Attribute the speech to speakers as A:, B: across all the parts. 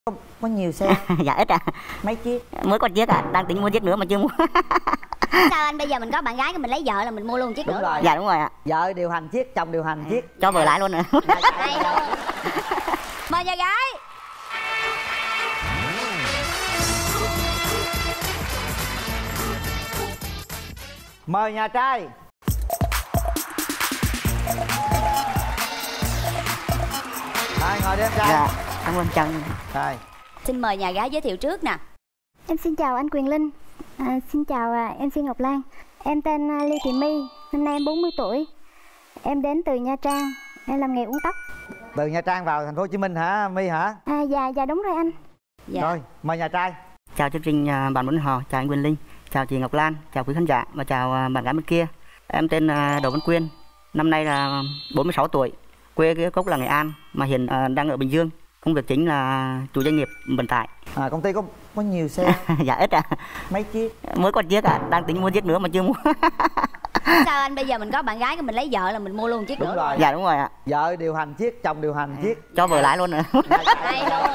A: Có nhiều xe.
B: Dạ ít ạ.
A: Mấy chiếc?
B: Mới có chiếc ạ, đang tính mua chiếc nữa mà chưa mua.
C: Sao anh bây giờ mình có bạn gái mình lấy vợ là mình mua luôn chiếc
A: Đúng
C: nữa
A: rồi.
B: Dạ đúng rồi ạ.
A: Vợ điều hành chiếc, chồng điều hành chiếc.
B: Cho vợ lái luôn nữa.
C: Hay luôn. Mời nhà gái.
A: Mời nhà trai. Rồi ngồi đi em trai.
B: Dạ, cảm ơn chồng.
A: Rồi.
C: Xin mời nhà gái giới thiệu trước nè.
D: Em xin chào anh Quyền Linh. Xin chào MC Ngọc Lan. Em tên Lê Thị My, năm nay em 40 tuổi. Em đến từ Nha Trang, em làm nghề uống tóc.
A: Từ Nha Trang vào thành phố Hồ Chí Minh hả My hả?
D: Dạ đúng rồi anh.
C: Dạ.
A: Rồi, mời nhà trai.
B: Chào chương trình bạn Bún Hò, chào anh Quyền Linh, chào chị Ngọc Lan, chào quý khán giả và chào bạn gái bên kia. Em tên Đỗ Văn Quyên, năm nay là 46 tuổi, quê gốc là Nghệ An mà hiện đang ở Bình Dương. Công việc chính là chủ doanh nghiệp vận tải.
A: Công ty có nhiều xe.
B: Dạ ít ạ.
A: Mấy chiếc?
B: Mới có chiếc ạ, đang tính mua chiếc nữa mà chưa mua.
C: Sao anh bây giờ mình có bạn gái mình lấy vợ là mình mua luôn chiếc
A: Đúng
C: nữa.
A: rồi.
B: Dạ đúng rồi ạ.
A: Vợ điều hành chiếc, chồng điều hành chiếc.
B: Cho vợ lái luôn nữa.
C: Hay luôn.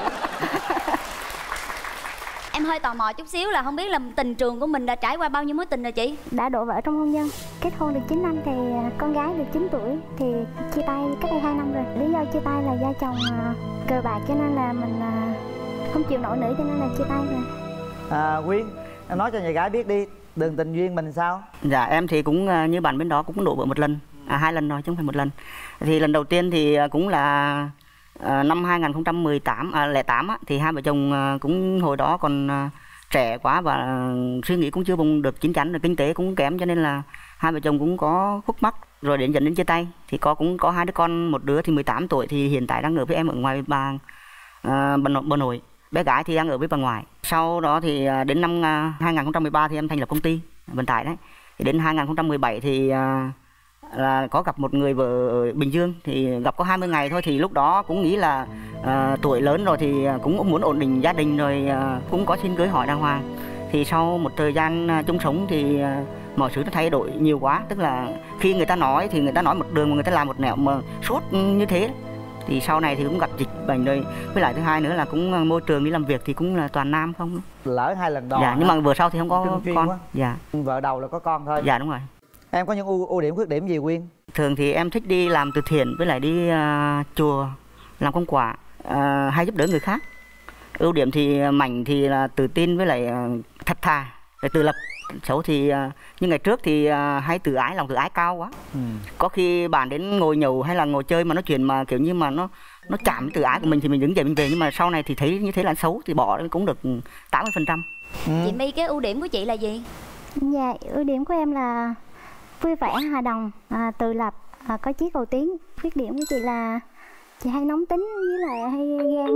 C: Em hơi tò mò chút xíu là không biết là tình trường của mình đã trải qua bao nhiêu mối tình rồi chị?
D: Đã đổ vỡ trong hôn nhân. Kết hôn được 9 năm thì con gái được 9 tuổi thì chia tay cách đây 2 năm rồi. Lý do chia tay là do chồng cờ bạc cho nên là mình không chịu nổi nữa cho nên là chia tay rồi.
A: Quyên, em nói cho nhà gái biết đi, đường tình duyên mình sao?
B: Dạ em thì cũng như bạn bên đó cũng đổ vỡ một lần, 2 lần rồi chứ không phải một lần. Thì lần đầu tiên thì cũng là năm 2018 á, thì hai vợ chồng cũng hồi đó còn trẻ quá và suy nghĩ cũng chưa vùng được chín chắn, rồi kinh tế cũng kém cho nên là hai vợ chồng cũng có khúc mắc rồi dẫn đến chia tay. Thì cũng có 2 đứa con, một đứa thì 18 tuổi thì hiện tại đang ở với em ở ngoài bà nội, bé gái thì đang ở với bà ngoại. Sau đó thì đến năm 2013 thì em thành lập công ty vận tải đấy. Thì đến 2017 thì là có gặp một người vợ ở Bình Dương, thì gặp có 20 ngày thôi, thì lúc đó cũng nghĩ là tuổi lớn rồi thì cũng muốn ổn định gia đình rồi, cũng có xin cưới hỏi đàng hoàng. Thì sau một thời gian chung sống thì mọi thứ nó thay đổi nhiều quá, tức là khi người ta nói thì người ta nói một đường mà người ta làm một nẻo mà suốt như thế. Thì sau này thì cũng gặp dịch bệnh rồi, với lại thứ hai nữa là cũng môi trường đi làm việc thì cũng là toàn nam không.
A: Lỡ 2 lần đò.
B: Dạ, nhưng mà vừa sau thì không có con.
A: Quá.
B: Dạ.
A: Vợ đầu là có con thôi.
B: Dạ đúng rồi.
A: Em có những ưu điểm khuyết điểm gì Quyên?
B: Thường thì em thích đi làm từ thiện với lại đi chùa làm công quả, hay giúp đỡ người khác. Ưu điểm thì mạnh thì là tự tin với lại thật thà, rồi tự lập. Xấu thì như ngày trước thì hay tự ái, lòng tự ái cao quá. Có khi bạn đến ngồi nhậu hay là ngồi chơi mà nói chuyện mà kiểu như mà nó chạm tự ái của mình thì mình đứng dậy mình về, nhưng mà sau này thì thấy như thế là xấu thì bỏ cũng được 80%.
C: Chị My, cái ưu điểm của chị là gì?
D: Dạ, ưu điểm của em là vui vẻ, hòa đồng, tự lập, có chí cầu tiến. Khuyết điểm của chị là chị hay nóng tính với lại hay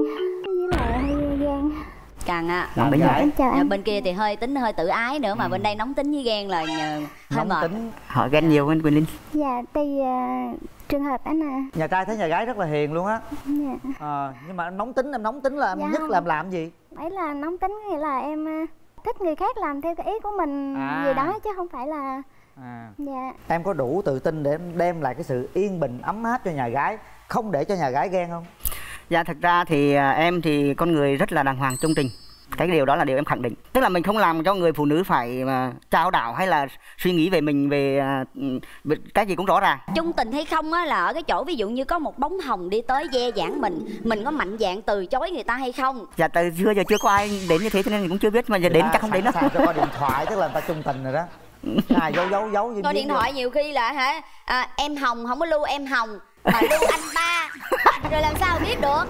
D: ghen.
C: Càng ạ.
D: Em chào anh.
C: Bên kia thì hơi tự ái nữa, mà bên đây nóng tính với ghen là hơi mệt.
B: Họ ghen nhiều anh Quyền Linh.
D: Dạ, tùy trường hợp anh à.
A: Nhà trai thấy nhà gái rất là hiền luôn á.
D: Dạ.
A: Nhưng mà em nóng tính là em
D: Dạ
A: nhất
D: không.
A: làm gì?
D: Ấy là nóng tính nghĩa là em thích người khác làm theo cái ý của mình gì đó chứ không phải là dạ.
A: Em có đủ tự tin để em đem lại cái sự yên bình ấm áp cho nhà gái, không để cho nhà gái ghen không?
B: Dạ thật ra thì em thì con người rất là đàng hoàng trung tình. Cái điều đó là điều em khẳng định. Tức là mình không làm cho người phụ nữ phải trao đảo hay là suy nghĩ về mình về cái gì cũng rõ ràng.
C: Trung tình hay không á là ở cái chỗ ví dụ như có một bóng hồng đi tới ve vãn mình có mạnh dạn từ chối người ta hay không?
B: Dạ từ xưa giờ chưa có ai đến như thế cho nên cũng chưa biết, mà giờ đến chắc không đến đâu.
A: Cho coi điện thoại tức là người ta trung tình rồi đó. Giấu
C: Coi điện thoại nhiều khi là em hồng không có lưu em hồng mà lưu anh ba rồi làm sao biết được.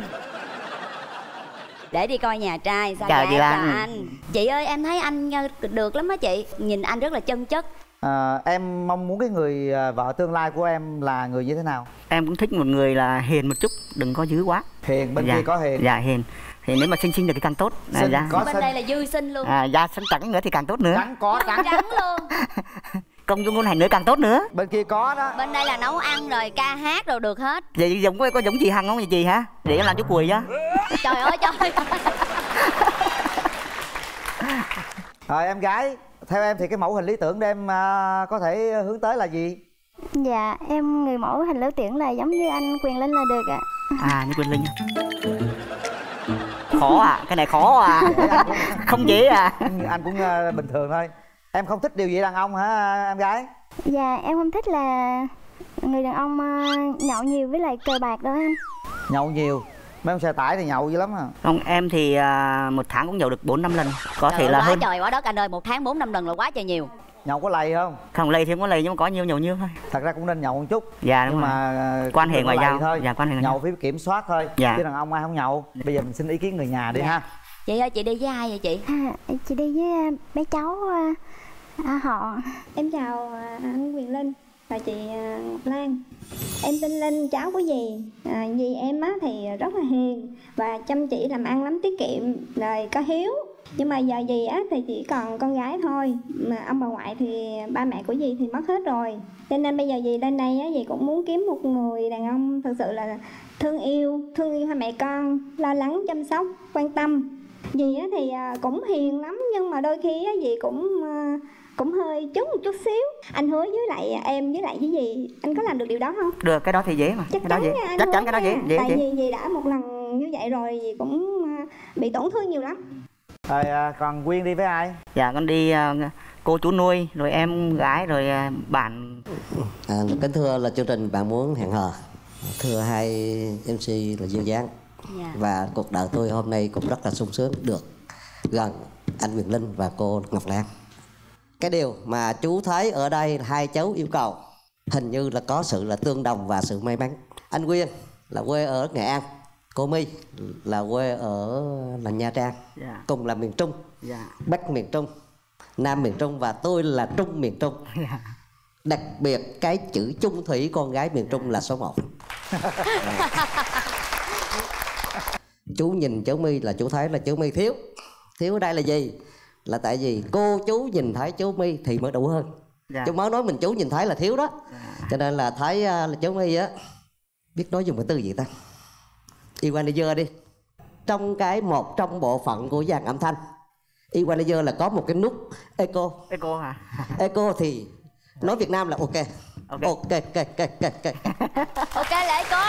C: Để đi coi nhà trai sao.
B: Chào chị
C: anh. Chị ơi, em thấy anh được lắm á chị, nhìn anh rất là chân chất.
A: Em mong muốn cái người vợ tương lai của em là người như thế nào?
B: Em cũng thích một người là hiền một chút, đừng có dữ quá.
A: Hiền, bên kia có hiền.
B: Dạ hiền. Thì nếu mà xinh được thì càng tốt.
C: Bên đây là dư xinh luôn.
B: Da xanh trắng nữa thì càng tốt nữa.
C: Trắng luôn.
B: Công dung ngôn hành nữa càng tốt nữa.
A: Bên kia có đó.
C: Bên đây là nấu ăn rồi ca hát rồi được hết.
B: Vậy có giống chị Hằng không vậy chị hả? Để em làm chút quỳ á.
C: Trời ơi trời.
A: Rồi em gái, theo em thì cái mẫu hình lý tưởng để em có thể hướng tới là gì?
D: Dạ, em người mẫu hình lý tưởng là giống như anh Quyền Linh là được ạ.
B: Như Quyền Linh. Khó à, cái này khó à. Không dễ à.
A: Anh cũng bình thường thôi. Em không thích điều gì đàn ông hả em gái?
D: Dạ em không thích là người đàn ông nhậu nhiều với lại cờ bạc đó anh.
A: Nhậu nhiều? Mấy ông xe tải thì nhậu dữ lắm à.
B: Không, em thì một tháng cũng nhậu được 4-5 lần. Có thể là
C: quá
B: hơn.
C: trời quá đất anh ơi, một tháng 4-5 lần là quá trời nhiều.
A: Nhậu có lầy không?
B: Không lầy thì không có lầy, nhưng mà có nhiều nhậu nhiều thôi.
A: Thật ra cũng nên nhậu một chút.
B: Dạ đúng
A: nhưng
B: rồi.
A: mà
B: quan hệ ngoại giao
A: thôi.
B: Dạ, quan hệ ngoại
A: nhậu
B: giao.
A: phải kiểm soát thôi.
B: Dạ.
A: Chứ đàn ông ai không nhậu. Bây giờ mình xin ý kiến người nhà đi ha.
C: Chị ơi, chị đi với ai vậy chị?
D: Chị đi với bé cháu họ. Em chào anh Quyền Linh và chị Ngọc Lan. Em tên Linh, cháu của dì. Dì em á thì rất là hiền và chăm chỉ làm ăn lắm, tiết kiệm rồi có hiếu. Nhưng mà giờ dì á thì chỉ còn con gái thôi, mà ông bà ngoại thì ba mẹ của dì thì mất hết rồi. Cho nên bây giờ dì lên đây á, dì cũng muốn kiếm một người đàn ông thực sự là thương yêu hai mẹ con, lo lắng chăm sóc quan tâm. Dì á thì cũng hiền lắm, nhưng mà đôi khi á dì cũng hơi trúng một chút xíu. Anh hứa với lại em với lại với dì, anh có làm được điều đó không?
B: Được, cái đó thì dễ mà.
D: Chắc
B: cái đó
D: chắn
B: dễ.
D: nha,
B: Chắc chắn cái đó dễ.
D: Tại vì dì đã một lần như vậy rồi, dì cũng bị tổn thương nhiều lắm.
A: Rồi còn Quyên đi với ai?
B: Dạ con đi cô chú nuôi, rồi em gái, rồi bạn.
E: Kính thưa là chương trình Bạn Muốn Hẹn Hò. Thưa hai MC là Dương Giang. Và cuộc đời tôi hôm nay cũng rất là sung sướng được gần anh Quyền Linh và cô Ngọc Lan. Cái điều mà chú thấy ở đây là hai cháu yêu cầu hình như là có sự là tương đồng và sự may mắn. Anh Quyên là quê ở Nghệ An, cô My là quê ở là Nha Trang. Cùng là miền Trung. Bắc miền Trung, Nam miền Trung và tôi là Trung miền Trung. Đặc biệt cái chữ chung thủy con gái miền Trung là số 1. Chú nhìn cháu My là chú thấy là cháu My thiếu. Thiếu ở đây là gì? Là tại vì cô chú nhìn thấy chú My thì mới đủ hơn. Chú mới nói mình chú nhìn thấy là thiếu đó. Cho nên là thấy là cháu My á, biết nói dùng cái từ gì ta? Equalizer đi. Một trong bộ phận của dàn âm thanh Equalizer là có một cái nút echo.
B: Echo hả?
E: Echo thì nói Việt Nam là ok. Ok.
C: Ok lễ cô.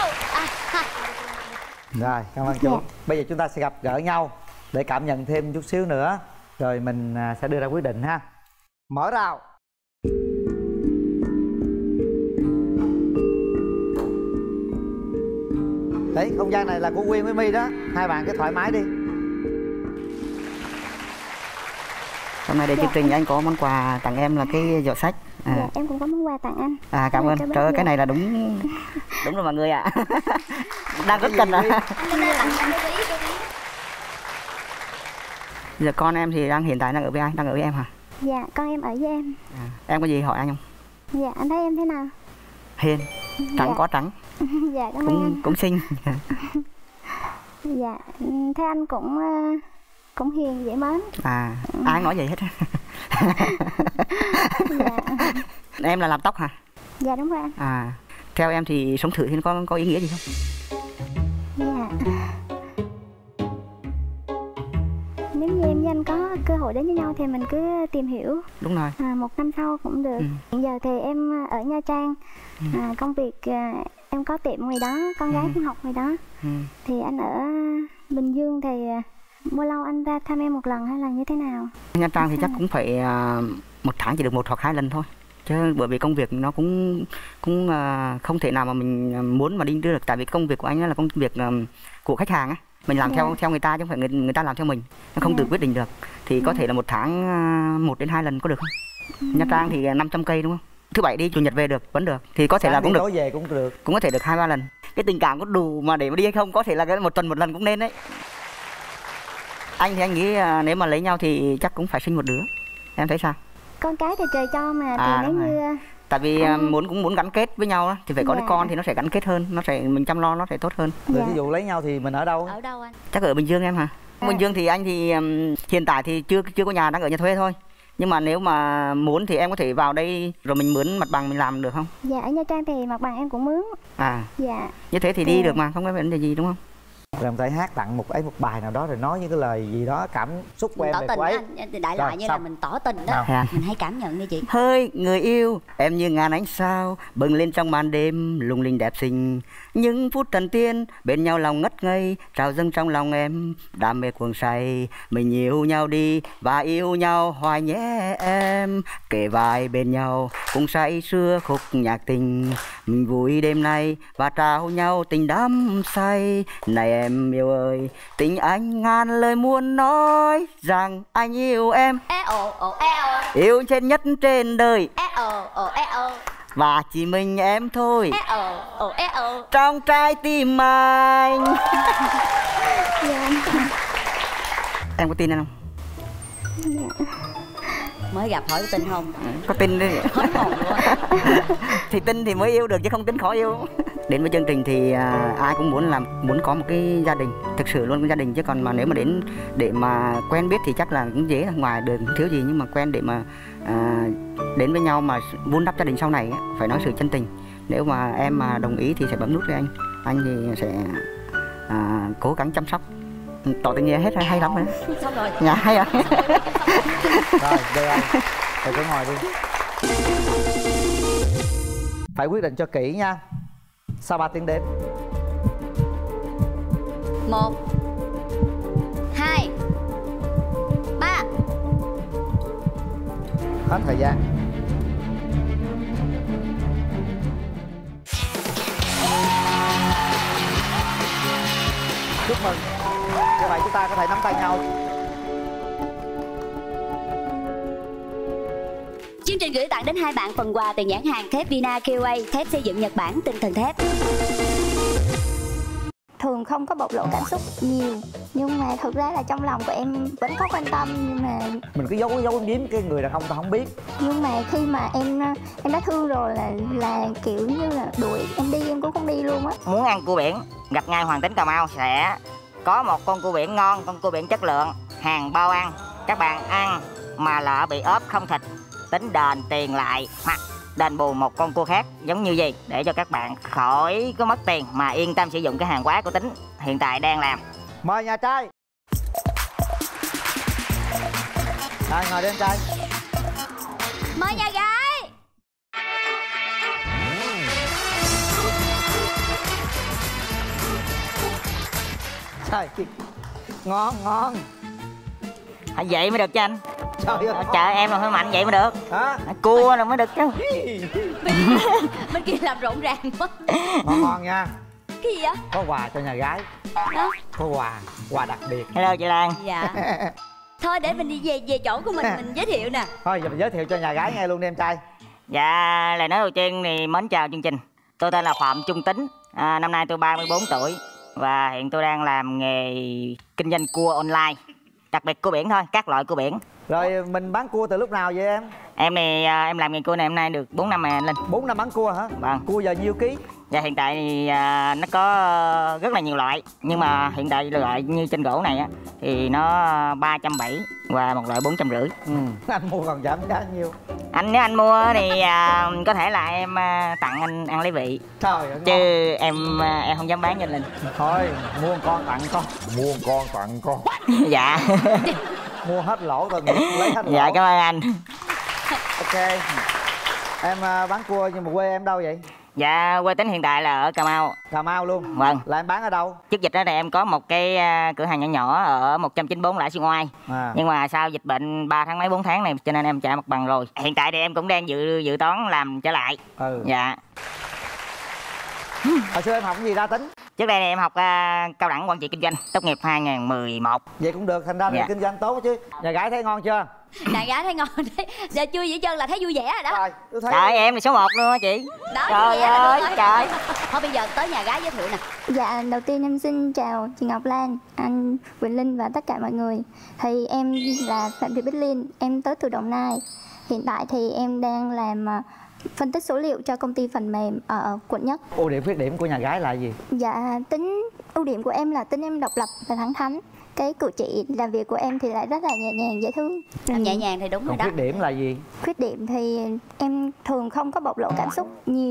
A: Rồi, cảm ơn chú. Bây giờ chúng ta sẽ gặp gỡ nhau để cảm nhận thêm chút xíu nữa, rồi mình sẽ đưa ra quyết định ha. Mở rào. Đấy, không gian này là của Quyên với My đó. Hai bạn cứ thoải mái đi.
B: Hôm nay để chương trình anh có món quà tặng em là cái giỏ sách.
D: Dạ, em cũng có món quà tặng anh.
B: Cảm ơn. Trời ơi, cái này là đúng rồi mọi người ạ. Đang rất cần ạ. Giờ con em thì hiện tại đang ở với ai? Đang ở với em hả?
D: Dạ, con em ở với em.
B: Em có gì hỏi anh không?
D: Dạ, anh thấy em thế nào?
B: Hiền, trắng có trắng.
D: Dạ, cảm ơn anh.
B: Cũng xinh.
D: Dạ, thế anh cũng hiền dễ mến.
B: Ai nói vậy hết. Em là làm tóc hả?
D: Dạ đúng rồi anh.
B: Theo em thì sống thử thì nó có ý nghĩa gì không?
D: Dạ, nếu như em với anh có cơ hội đến với nhau thì mình cứ tìm hiểu.
B: Đúng rồi.
D: 1 năm sau cũng được. Hiện giờ thì em ở Nha Trang. Công việc em có tiệm ngoài đó, con gái cũng học ngoài đó. Thì anh ở Bình Dương thì bao lâu anh ra thăm em một lần hay là như thế nào?
B: Nha Trang thì chắc cũng phải một tháng chỉ được 1 hoặc 2 lần thôi. Chứ bởi vì công việc nó cũng không thể nào mà mình muốn mà đi được. Tại vì công việc của anh là công việc của khách hàng á. Mình làm theo người ta chứ không phải người ta làm theo mình. Nó không tự quyết định được. Thì có thể là 1 tháng 1 đến 2 lần có được không? Nha Trang thì 500 cây đúng không? Thứ Bảy đi, Chủ nhật về được, vẫn được. Thì có thể là cũng được.
A: Tối về cũng được.
B: Cũng có thể được 2-3 lần. Cái tình cảm có đủ mà để mà đi hay không? Có thể là cái 1 tuần 1 lần cũng nên đấy. Anh thì anh nghĩ nếu mà lấy nhau thì chắc cũng phải sinh 1 đứa. Em thấy sao?
D: Con cái thì trời cho mà, thì nếu như
B: tại vì cũng muốn gắn kết với nhau đó, thì phải có đứa con thì nó sẽ gắn kết hơn, mình chăm lo nó sẽ tốt hơn.
A: Ví dụ lấy nhau thì mình ở đâu?
C: Ở đâu anh?
B: Chắc ở Bình Dương em hả? Bình Dương thì anh thì hiện tại thì chưa có nhà, đang ở nhà thuê thôi. Nhưng mà nếu mà muốn thì em có thể vào đây rồi mình mướn mặt bằng mình làm được không?
D: Dạ, ở Nha Trang thì mặt bằng em cũng mướn.
B: Như thế thì đi được mà, không có vấn đề gì đúng không?
A: Rồi mình hát tặng một bài nào đó rồi nói những cái lời gì đó cảm xúc của em về cô ấy.
C: Đại loại như là mình tỏ tình đó. Mình hãy cảm nhận đi chị.
B: Hỡi người yêu, em như ngàn ánh sao bừng lên trong màn đêm lung linh đẹp xinh. Những phút trần tiên bên nhau lòng ngất ngây trào dâng trong lòng em đam mê cuồng say. Mình yêu nhau đi và yêu nhau hoài nhé em. Kề vai bên nhau cùng say sưa khúc nhạc tình. Mình vui đêm nay và trao nhau tình đắm say. Này em yêu ơi, tình anh ngàn lời muốn nói rằng anh yêu em. Yêu trên nhất trên đời. Và chỉ mình em thôi trong trái tim anh. Em có tin anh không?
C: Mới gặp hỏi có tin không?
B: Có tin đi.
C: Hết hồn luôn.
B: Thì tin thì mới yêu được chứ không tin khó yêu. Đến với chương trình thì ai cũng muốn có một cái gia đình, thực sự luôn, cái gia đình. Chứ còn mà nếu mà đến để mà quen biết thì chắc là cũng dễ, ngoài đường thiếu gì, nhưng mà quen để mà đến với nhau mà vun đắp gia đình sau này phải nói sự chân tình. Nếu mà em mà đồng ý thì sẽ bấm nút với anh thì sẽ cố gắng chăm sóc, tỏ tình nghĩa hết. Hay lắm rồi.
C: Xong rồi.
B: Dạ hay rồi.
A: Rồi đưa anh, rồi cứ ngồi đi. Phải quyết định cho kỹ nha. Sau 3 tiếng đếm.
C: 1 2 3.
A: Hết thời gian. Chúc mừng. Như vậy chúng ta có thể nắm tay nhau.
C: Chương trình gửi tặng đến hai bạn phần quà từ nhãn hàng thép Vina QA, thép xây dựng Nhật Bản, tinh thần thép.
D: Thường không có bộc lộ cảm xúc nhiều, nhưng mà thực ra là trong lòng của em vẫn có quan tâm, nhưng mà
A: mình cứ giấu giếm cái người đàn ông ta không biết.
D: Nhưng mà khi mà em đã thương rồi là kiểu như là đuổi em đi em cũng không đi luôn á.
B: Muốn ăn cua biển, gặp ngay Hoàng Tính Cà Mau sẽ có một con cua biển ngon, con cua biển chất lượng, hàng bao ăn. Các bạn ăn mà lỡ bị ốp không thịt, tính đền tiền lại hoặc đền bù một con cua khác giống như gì, để cho các bạn khỏi có mất tiền mà yên tâm sử dụng cái hàng hóa của Tính hiện tại đang làm.
A: Mời nhà trai. Rồi ngồi đi em trai.
C: Mời nhà gái.
A: Trời, ngon ngon.
B: Phải vậy mới được cho anh.
A: Trời ơi.
B: Chờ em là hơi mạnh vậy mới được.
A: Hả?
B: Cua là mới được chứ.
C: Bên kia làm rộn ràng quá.
A: Ngon ngon nha.
C: Cái gì vậy?
A: Có quà cho nhà gái.
C: Đó.
A: Có quà đặc biệt.
B: Hello chị Lan.
C: Dạ. Thôi để mình đi về chỗ của mình giới thiệu nè.
A: Thôi giờ mình giới thiệu cho nhà gái nghe luôn đi em trai.
B: Dạ, lời nói đầu tiên thì mến chào chương trình. Tôi tên là Phạm Trung Tính, năm nay tôi 34 tuổi và hiện tôi đang làm nghề kinh doanh cua online, đặc biệt cua biển thôi, các loại cua biển.
A: Rồi mình bán cua từ lúc nào vậy em?
B: Em thì em làm nghề cua này hôm nay được 4 năm rồi anh Linh.
A: 4 năm bán cua hả?
B: Vâng.
A: Cua giờ nhiêu ký?
B: Dạ hiện tại thì nó có rất là nhiều loại, nhưng mà hiện tại loại như trên gỗ này á thì nó 370 và một loại 450.
A: Anh mua còn giảm giá nhiêu?
B: Nếu anh mua thì có thể là em tặng anh ăn lấy vị.
A: Trời ơi,
B: chứ em không dám bán cho anh Linh.
A: Thôi mua con tặng con. Mua con tặng con.
B: Dạ.
A: Mua hết lỗ rồi lấy hết lỗ.
B: Dạ cảm ơn anh.
A: Ok. Em bán cua nhưng mà quê em đâu vậy?
B: Dạ quê Tính hiện tại là ở Cà Mau.
A: Cà Mau luôn?
B: Vâng.
A: Là em bán ở đâu?
B: Trước dịch đó thì em có một cái cửa hàng nhỏ nhỏ ở 194 Lãi Xuân Oai. Nhưng mà sau dịch bệnh 3 tháng mấy 4 tháng này cho nên em trả mặt bằng rồi. Hiện tại thì em cũng đang dự toán làm trở lại. Dạ.
A: Hồi xưa em học cái gì ra Tính?
B: Trước đây thì em học cao đẳng quản trị kinh doanh, tốt nghiệp 2011.
A: Vậy cũng được, thành ra là kinh doanh tốt chứ. Nhà gái thấy ngon chưa?
C: Nhà gái thấy ngon đấy. Giờ chưa vậy chân là thấy vui vẻ rồi đó.
B: Trời em là số 1 luôn á chị.
C: Đó,
B: trời ơi trời.
C: Thôi bây giờ tới nhà gái giới thiệu nè.
D: Dạ đầu tiên em xin chào chị Ngọc Lan, anh Quỳnh Linh và tất cả mọi người. Thì em là Phạm Thị Bích Liên, em tới từ Đồng Nai. Hiện tại thì em đang làm phân tích số liệu cho công ty phần mềm ở quận Nhất.
A: Ưu điểm khuyết điểm của nhà gái là gì?
D: Dạ ưu điểm của em là tính em độc lập và thẳng thắn. Cái cử chỉ làm việc của em thì lại rất là nhẹ nhàng, dễ thương.
C: Nhẹ nhàng thì đúng rồi đó.
A: Khuyết điểm là gì?
D: Khuyết điểm thì em thường không có bộc lộ cảm xúc nhiều,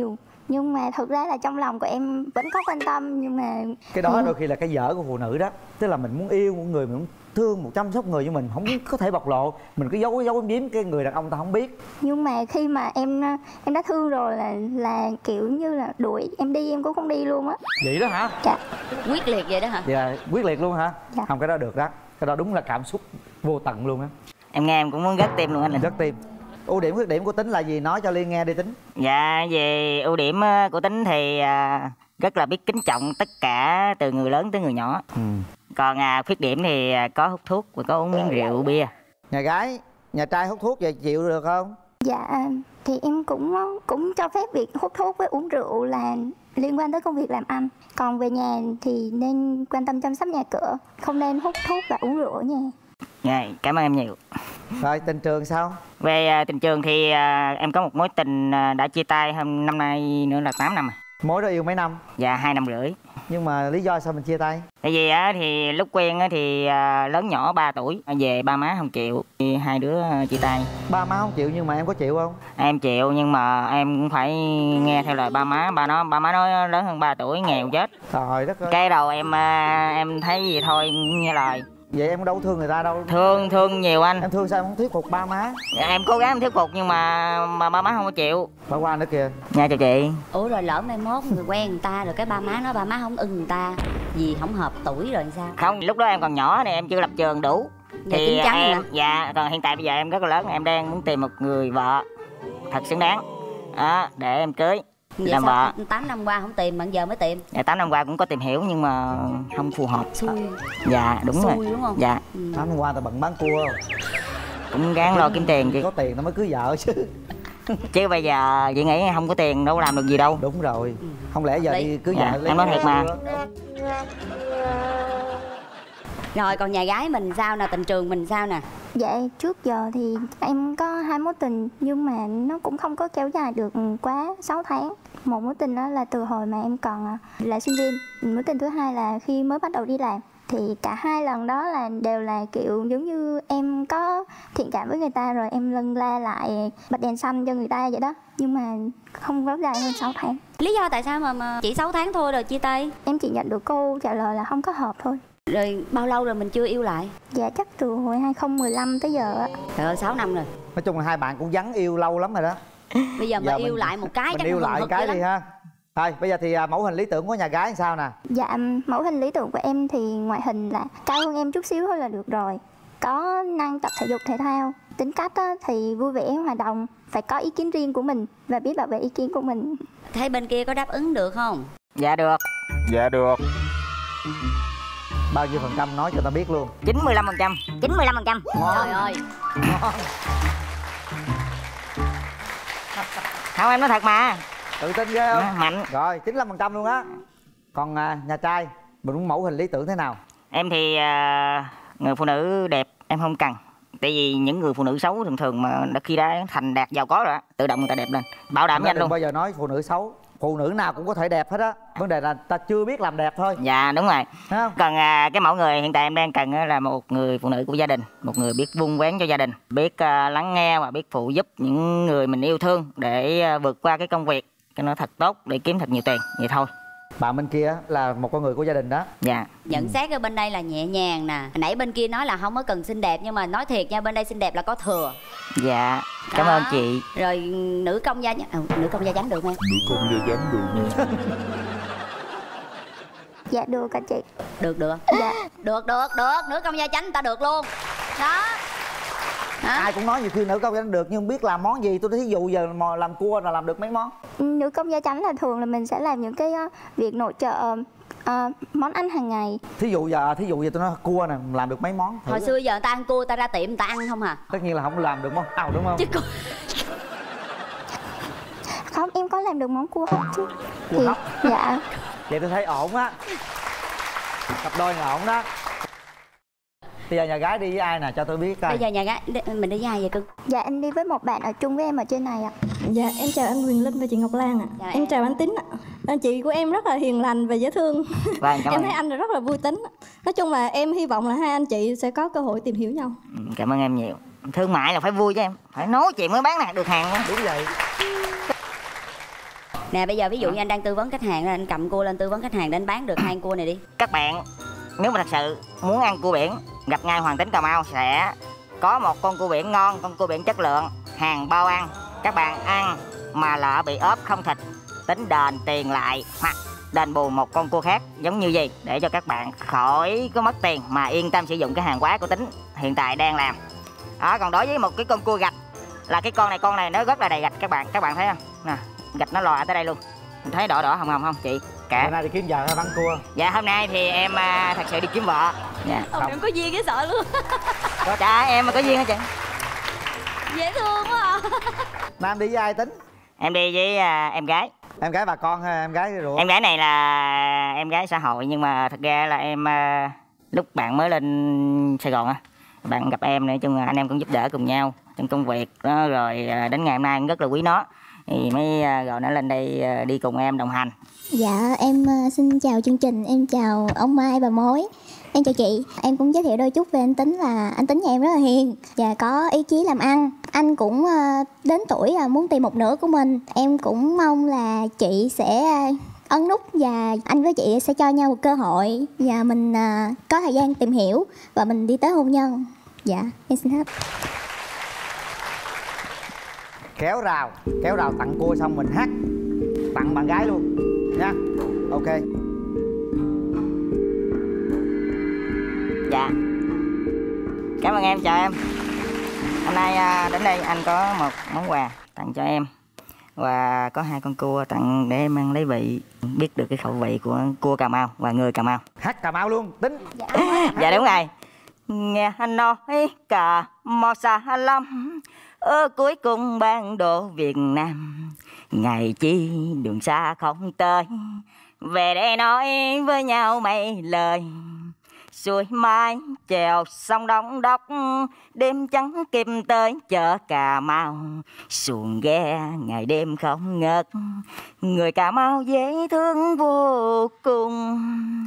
D: Nhưng mà thực ra là trong lòng của em vẫn có quan tâm, nhưng mà
A: cái đó đôi khi là cái dở của phụ nữ đó. Tức là mình muốn yêu một người, mình muốn thương, một chăm sóc người, nhưng mình không có thể bộc lộ, mình cứ giấu giếm, cái người đàn ông ta không biết.
D: Nhưng mà khi mà em đã thương rồi là kiểu như là đuổi em đi em cũng không đi luôn á.
A: Vậy đó hả?
D: Dạ.
C: Quyết liệt vậy đó hả?
A: Dạ, quyết liệt luôn hả?
D: Dạ.
A: Không, cái đó được đó. Cái đó đúng là cảm xúc vô tận luôn á.
B: Em nghe em cũng muốn gắt tim luôn anh.
A: Rất tim. Ưu điểm khuyết điểm của Tính là gì? Nói cho Liên nghe đi Tính.
B: Dạ, về ưu điểm của Tính thì rất là biết kính trọng tất cả, từ người lớn tới người nhỏ. Còn khuyết điểm thì có hút thuốc và có uống miếng rượu bia.
A: Nhà gái, nhà trai hút thuốc vậy chịu được không?
D: Dạ, thì em cũng cho phép việc hút thuốc với uống rượu là liên quan tới công việc làm ăn. Còn về nhà thì nên quan tâm chăm sóc nhà cửa, không nên hút thuốc và uống rượu ở nhà.
B: Dạ, cảm ơn em nhiều.
A: Rồi tình trường sao?
B: Về tình trường thì em có một mối tình đã chia tay hôm năm nay nữa là 8 năm rồi.
A: Mối đó yêu mấy năm?
B: Dạ 2 năm rưỡi.
A: Nhưng mà lý do sao mình chia tay?
B: Tại vì thì lúc quen thì lớn nhỏ 3 tuổi, về ba má không chịu, thì hai đứa chia tay.
A: Ba má không chịu nhưng mà em có chịu không?
B: Em chịu nhưng mà em cũng phải nghe theo lời ba má. Ba má nói lớn hơn 3 tuổi nghèo chết.
A: Trời đất ơi.
B: Cái đầu em thấy gì thôi nghe lời.
A: Vậy em đâu thương người ta đâu.
B: Thương nhiều anh.
A: Em thương sao em không thuyết phục ba má?
B: Em cố gắng em thuyết phục nhưng mà ba má không có chịu.
A: Bà qua nữa kìa.
B: Dạ chào chị.
C: Ủa rồi lỡ mai mốt người quen người ta rồi cái ba má nói ba má không ưng người ta vì không hợp tuổi rồi sao?
B: Không, lúc đó em còn nhỏ này, em chưa lập trường đủ.
C: Dạ,
B: Thì
C: chín chắn
B: em
C: hả?
B: dạ, còn hiện tại bây giờ em rất là lớn, em đang muốn tìm một người vợ thật xứng đáng đó, để em cưới
C: Vậy
B: làm
C: sao
B: vợ.
C: 8 năm qua không tìm mà giờ mới tìm?
B: Dạ 8 năm qua cũng có tìm hiểu nhưng mà không phù hợp.
C: Xui.
B: Dạ đúng
C: Xui
B: rồi.
C: đúng không?
B: Dạ
A: 8 năm qua ta bận bán cua.
B: cũng gắng lo kiếm tiền chứ.
A: Có tiền nó mới cưới vợ chứ.
B: Chứ bây giờ chị nghĩ không có tiền đâu làm được gì đâu.
A: Đúng rồi. Không lẽ giờ đi cưới
B: Dạ,
A: vợ lấy
B: em nói thiệt mà.
C: Rồi còn nhà gái mình sao nè, tình trường mình sao nè?
D: Dạ, trước giờ thì em có 2 mối tình nhưng mà nó cũng không có kéo dài được quá 6 tháng. Một mối tình đó là từ hồi mà em còn là sinh viên. Mối tình thứ hai là khi mới bắt đầu đi làm. Thì cả 2 lần đó là đều là kiểu giống như em có thiện cảm với người ta rồi em lân la lại bật đèn xanh cho người ta vậy đó. Nhưng mà không kéo dài hơn 6 tháng.
C: Lý do tại sao mà chỉ 6 tháng thôi rồi chia tay?
D: Em chỉ nhận được câu trả lời là không có hợp thôi.
C: Rồi bao lâu rồi mình chưa yêu lại?
D: Dạ chắc từ hồi 2015 tới giờ á.
C: Trời ơi 6 năm rồi.
A: Nói chung là hai bạn cũng vắng yêu lâu lắm rồi đó.
C: Bây giờ mà yêu lại một cái
A: mình
C: chắc
A: yêu
C: nó
A: lại
C: hừng
A: cái
C: hực
A: đi
C: dữ lắm.
A: ha. Thôi bây giờ thì mẫu hình lý tưởng của nhà gái sao nè?
D: Dạ, mẫu hình lý tưởng của em thì ngoại hình là cao hơn em chút xíu thôi là được rồi. Có năng tập thể dục thể thao. Tính cách thì vui vẻ, hòa đồng. Phải có ý kiến riêng của mình và biết bảo vệ ý kiến của mình.
C: Thấy bên kia có đáp ứng được không?
B: Dạ được.
F: Dạ được.
A: Bao nhiêu phần trăm nói cho ta biết luôn.
B: 95%.
C: 95%. Trời ơi.
B: Không, em nói thật mà.
A: Tự tin ghê không?
B: Mạnh.
A: Rồi 95% luôn á. Còn nhà trai mình muốn mẫu hình lý tưởng thế nào?
B: Em thì người phụ nữ đẹp em không cần. Tại vì những người phụ nữ xấu thường thường mà khi đã thành đạt giàu có rồi á, tự động người ta đẹp lên. Bảo đảm nhanh luôn.
A: Bao giờ nói phụ nữ xấu. Phụ nữ nào cũng có thể đẹp hết á. Vấn đề là ta chưa biết làm đẹp thôi.
B: Dạ đúng rồi.
A: Thấy không?
B: Còn cái mẫu người hiện tại em đang cần là một người phụ nữ của gia đình. Một người biết vun vén cho gia đình, biết lắng nghe và biết phụ giúp những người mình yêu thương để vượt qua cái công việc cho nó thật tốt để kiếm thật nhiều tiền. Vậy thôi.
A: Bạn bên kia là một con người của gia đình đó.
B: Dạ.
C: Nhận xét ở bên đây là nhẹ nhàng nè. Nãy bên kia nói là không có cần xinh đẹp, nhưng mà nói thiệt nha, bên đây xinh đẹp là có thừa.
B: Dạ. Cảm
C: Đó.
B: ơn chị.
C: Rồi nữ công gia nữ công gia chánh được không em?
F: Nữ công gia chánh được.
D: Dạ được ạ chị.
C: Được.
D: Dạ.
C: Được. Nữ công gia chánh người ta được luôn. Đó.
A: Ai cũng nói nhiều khi nữ công gia được nhưng không biết làm món gì. Tôi thí dụ giờ mà làm cua là làm được mấy món.
D: Nữ công gia chánh là thường là mình sẽ làm những cái việc nội trợ, món ăn hàng ngày.
A: Thí dụ giờ tôi nói cua nè, làm được mấy món thử.
C: Hồi xưa giờ người ta ăn cua, ta ra tiệm người ta ăn không hả?
A: Tất nhiên là không làm được món nào đúng không?
C: Chứ cua...
D: Không, em có làm được món cua hấp chứ.
A: Cua hấp?
D: Dạ.
A: Vậy tôi thấy ổn á. Cặp đôi này ổn đó. Bây giờ nhà gái đi với ai nè, cho tôi biết coi.
C: Bây giờ nhà gái mình đi với ai vậy cưng?
D: Dạ em đi với một bạn ở chung với em ở trên này ạ.
G: Dạ em chào anh Quyền Linh và chị Ngọc Lan ạ.
C: Chào
G: Em chào anh Tín ạ. Anh chị của em rất là hiền lành và dễ thương.
B: Vâng, cảm
G: Em
B: ơn.
G: thấy anh rất là vui tính. Nói chung là em hy vọng là hai anh chị sẽ có cơ hội tìm hiểu nhau.
B: Cảm ơn em nhiều. Thương mại là phải vui cho em. Phải nói chuyện mới bán hàng được hàng đó.
A: Đúng vậy.
C: Nè bây giờ ví dụ như anh đang tư vấn khách hàng, anh cầm cua lên tư vấn khách hàng để anh bán được 2 con cua này đi.
B: Các bạn nếu mà thật sự muốn ăn cua biển, gặp ngay Hoàng Tính Cà Mau sẽ có một con cua biển ngon, con cua biển chất lượng, hàng bao ăn. Các bạn ăn mà lỡ bị ốp không thịt, tính đền tiền lại hoặc đền bù một con cua khác giống như gì, để cho các bạn khỏi có mất tiền mà yên tâm sử dụng cái hàng hóa của Tính hiện tại đang làm. Đó, còn đối với một cái con cua gạch là cái con này nó rất là đầy gạch các bạn thấy không? Nè, gạch nó lòi tới đây luôn. Mình thấy đỏ hồng không chị? Cả.
A: Hôm nay đi kiếm vợ hay bắn cua?
B: Dạ hôm nay thì em thật sự đi kiếm vợ. Dạ.
C: Em có duyên cái sợ luôn.
B: Dạ em mà có duyên hả chị?
C: Dễ thương quá à.
A: Nam đi với ai Tính?
B: Em đi với em gái.
A: Em gái bà con hay em gái ruột?
B: Em gái này là em gái xã hội, nhưng mà thật ra là em lúc bạn mới lên Sài Gòn á, bạn gặp em, nói chung là anh em cũng giúp đỡ cùng nhau trong công việc đó, rồi đến ngày hôm nay em rất là quý nó thì mới gọi nó lên đây đi cùng em đồng hành.
D: Dạ em xin chào chương trình, em chào ông Mai bà Mối. Em chào chị, em cũng giới thiệu đôi chút về anh Tính là anh Tính nhà em rất là hiền và có ý chí làm ăn. Anh cũng đến tuổi muốn tìm một nửa của mình. Em cũng mong là chị sẽ ấn nút và anh với chị sẽ cho nhau một cơ hội và mình có thời gian tìm hiểu và mình đi tới hôn nhân. Dạ, em xin hết.
A: Kéo rào tặng cua xong mình hát tặng bạn gái luôn nha. Ok.
B: Dạ. Cảm ơn em, chào em. Hôm nay đến đây anh có một món quà tặng cho em. Và có 2 con cua tặng để em ăn lấy vị, biết được cái khẩu vị của cua Cà Mau và người Cà Mau.
A: Hát Cà Mau luôn, Tính.
B: Dạ đúng rồi. Nghe anh nói Cà Mau xa lắm, cuối cùng bản đồ Việt Nam. Ngày chi đường xa không tới, về đây nói với nhau mấy lời. Xuôi mái chèo sông Đông Đốc, đêm trắng kim tới chợ Cà Mau. Xuồng ghe ngày đêm không ngớt, người Cà Mau dễ thương vô cùng.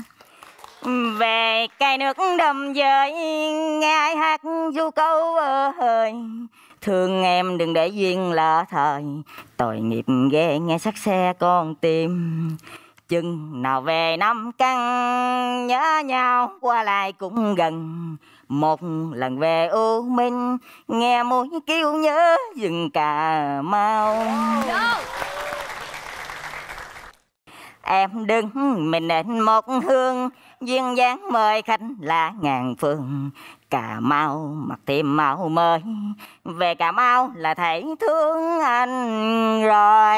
B: Về cây nước đầm dơi, nghe ai hát du câu ơi. Thương em đừng để duyên lỡ thời, tội nghiệp ghê nghe sắc xe con tim. Chừng nào về năm căn, nhớ nhau qua lại cũng gần. Một lần về U Minh, nghe mũi kêu nhớ rừng Cà Mau. Em đứng mình đến một hương, duyên dáng mời khách là ngàn phương. Cà Mau mặc thêm màu mới, về Cà Mau là thấy thương anh rồi.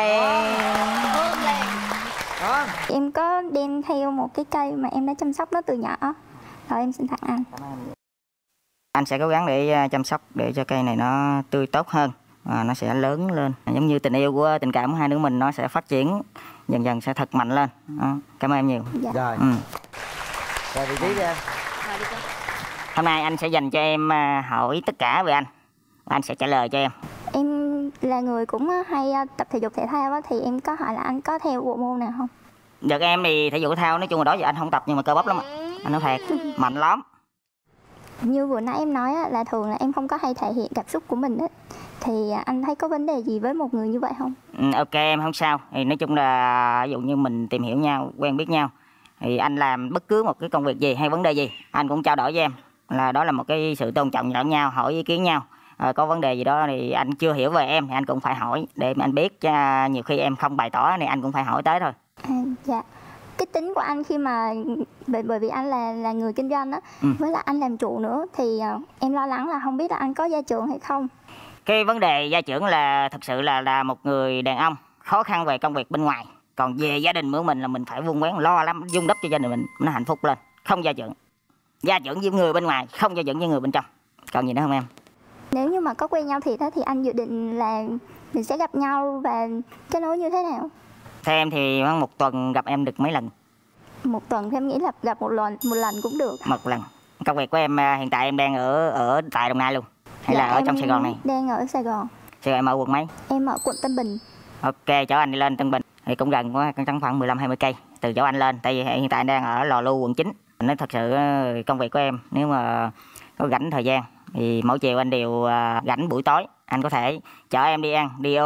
D: Em có đem theo một cái cây mà em đã chăm sóc nó từ nhỏ, rồi em xin tặng anh.
B: Anh sẽ cố gắng để chăm sóc để cho cây này nó tươi tốt hơn và nó sẽ lớn lên, giống như tình yêu của tình cảm của hai đứa mình nó sẽ phát triển dần dần, sẽ thật mạnh lên. Đó. Cảm ơn em nhiều.
D: Dạ.
A: Rồi. Rồi vị trí đi em.
B: Hôm nay anh sẽ dành cho em hỏi tất cả về anh sẽ trả lời cho em.
D: Em là người cũng hay tập thể dục thể thao á, thì em có hỏi là anh có theo bộ môn nào không?
B: Được em thì thể dục thể thao nói chung là đó giờ anh không tập nhưng mà cơ bắp lắm. Anh nói thiệt, mạnh lắm.
D: Như vừa nãy em nói á, là thường là em không có hay thể hiện cảm xúc của mình á. Thì anh thấy có vấn đề gì với một người như vậy không?
B: Ok em, không sao. Thì nói chung là ví dụ như mình tìm hiểu nhau, quen biết nhau, thì anh làm bất cứ một cái công việc gì hay vấn đề gì anh cũng trao đổi với em, là đó là một cái sự tôn trọng lẫn nhau, hỏi ý kiến nhau. Có vấn đề gì đó thì anh chưa hiểu về em thì anh cũng phải hỏi để anh biết, nhiều khi em không bày tỏ thì anh cũng phải hỏi tới thôi.
D: Dạ. Cái tính của anh khi mà bởi vì anh là người kinh doanh á, với lại anh làm chủ nữa, thì em lo lắng là không biết là anh có gia trưởng hay không.
B: Cái vấn đề gia trưởng là thật sự là một người đàn ông khó khăn về công việc bên ngoài, còn về gia đình của mình là mình phải vun vén lo lắm, vun đắp cho gia đình mình nó hạnh phúc lên. Không gia trưởng với người bên ngoài, không gia trưởng với người bên trong. Còn gì nữa không em?
D: Nếu như mà có quen nhau thì anh dự định là mình sẽ gặp nhau và kết nối như thế nào?
B: Theo em thì một tuần gặp em được mấy lần?
D: Một tuần thì em nghĩ là gặp một lần cũng được.
B: Một lần. Công việc của em hiện tại em đang ở tại Đồng Nai luôn hay là ở trong Sài Gòn này?
D: Đang ở Sài Gòn.
B: Sài Gòn em ở quận mấy?
D: Em ở quận Tân Bình.
B: Ok, chỗ anh đi lên Tân Bình thì cũng gần quá, khoảng 15-20 cây từ chỗ anh lên. Tại vì hiện tại anh đang ở Lò Lu quận 9. Nói thật sự công việc của em nếu mà có rảnh thời gian thì mỗi chiều anh đều rảnh buổi tối, anh có thể chở em đi ăn, đi uống,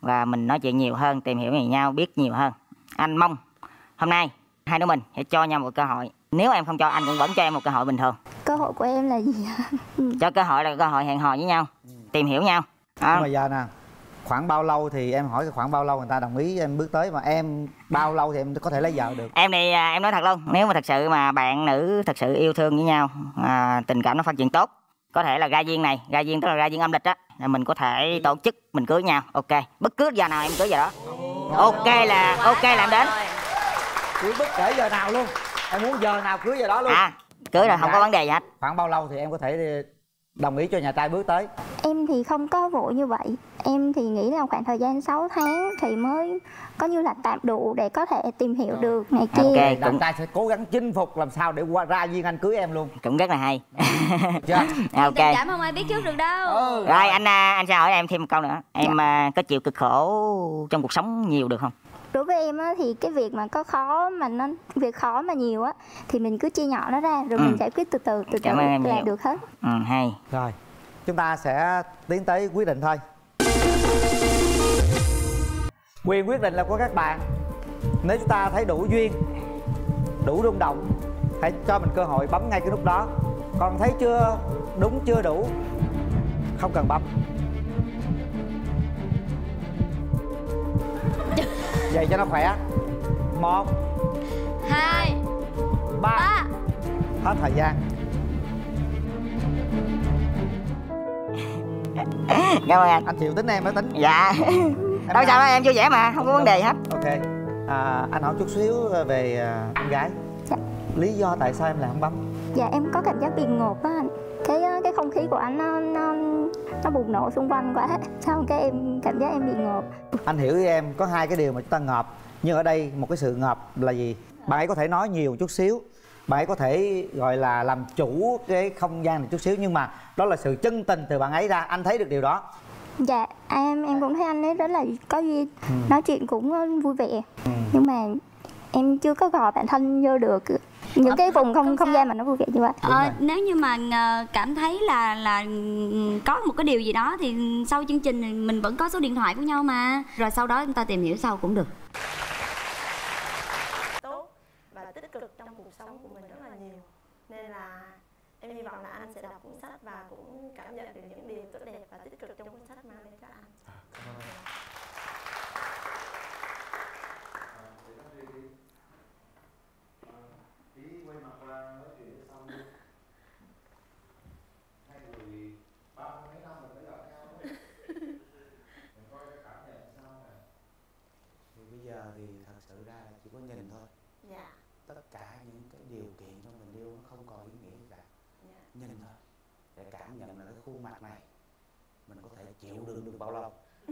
B: và mình nói chuyện nhiều hơn, tìm hiểu về nhau, biết nhiều hơn. Anh mong hôm nay hai đứa mình sẽ cho nhau một cơ hội. Nếu em không cho, anh cũng vẫn cho em một cơ hội bình thường.
D: Cơ hội của em là gì?
B: Cho cơ hội là cơ hội hẹn hò với nhau, tìm hiểu nhau.
A: Nhưng mà giờ nè, khoảng bao lâu thì em hỏi khoảng bao lâu người ta đồng ý em bước tới, mà em bao lâu thì em có thể lấy vợ được?
B: Em thì em nói thật luôn, nếu mà thật sự mà bạn nữ thật sự yêu thương với nhau, tình cảm nó phát triển tốt, có thể là ra duyên này, ra duyên tức là ra duyên âm lịch á, là mình có thể tổ chức mình cưới nhau. Ok, bất cứ giờ nào em cưới giờ đó. Ok là em đến.
A: Chỉ bất kể giờ nào luôn, em muốn giờ nào cưới giờ đó luôn.
B: Cưới là không có vấn đề gì hết.
A: Khoảng bao lâu thì em có thể đồng ý cho nhà trai bước tới?
D: Em thì không có vội như vậy. Em thì nghĩ là khoảng thời gian 6 tháng thì mới có như là tạm đủ để có thể tìm hiểu được này kia.
B: Ok,
A: Đàn trai sẽ cố gắng chinh phục làm sao để qua ra duyên anh cưới em luôn.
B: Cũng rất là hay.
A: Chưa?
B: Ok.
C: Tình cảm không ai biết trước được đâu.
B: Rồi anh sẽ hỏi em thêm một câu nữa. Em có chịu cực khổ trong cuộc sống nhiều được không?
D: Đối với em á, thì cái việc mà có khó mà nó việc khó mà nhiều á thì mình cứ chia nhỏ nó ra rồi mình giải quyết từ từ là được hết.
B: Hay.
A: Rồi, chúng ta sẽ tiến tới quyết định thôi. Quyền quyết định là của các bạn. Nếu chúng ta thấy đủ duyên, đủ rung động, hãy cho mình cơ hội bấm ngay cái nút đó. Còn thấy chưa đúng, chưa đủ, không cần bấm. Vậy cho nó khỏe. 1
C: 2
A: 3. Hết thời gian.
B: Cảm ơn anh.
A: Anh chịu tính em mới tính.
B: Dạ. Đâu sao đó, em vui vẻ mà, không có vấn đề hết.
A: Ok. Anh hỏi chút xíu về em gái.
D: Dạ.
A: Lý do tại sao em lại không bấm?
D: Dạ em có cảm giác bị ngộp á anh. Cái không khí của anh nó bùng nổ xung quanh quá, xong cái em cảm giác em bị ngộp.
A: Anh hiểu với em có hai cái điều mà chúng ta ngợp, nhưng ở đây một cái sự ngợp là gì? Bạn ấy có thể nói nhiều chút xíu, bạn ấy có thể gọi là làm chủ cái không gian này chút xíu, nhưng mà đó là sự chân tình từ bạn ấy ra, anh thấy được điều đó.
D: Dạ em cũng thấy anh ấy rất là có duyên, nói chuyện cũng vui vẻ, nhưng mà em chưa có gò bản thân vô được những cái vùng không gian mà nó vui vẻ như vậy.
C: Nếu như mà cảm thấy là có một cái điều gì đó thì sau chương trình thì mình vẫn có số điện thoại của nhau mà, rồi sau đó chúng ta tìm hiểu sau cũng được.
H: Tốt và tích cực trong cuộc sống của mình rất là nhiều, nên là em hy vọng là anh sẽ đọc cuốn sách và cũng cảm nhận được những điều tốt đẹp và tích cực trong cuốn sách mang đến cho anh.
I: Bây giờ thì thật sự ra là chỉ có nhìn thôi.
H: Dạ.
I: Tất cả những cái điều kiện trong tình yêu nó không còn ý nghĩa gì cả.
H: Dạ.
I: Nhìn thôi để cảm nhận là cái khuôn mặt này mình có thể chịu đựng được bao lâu.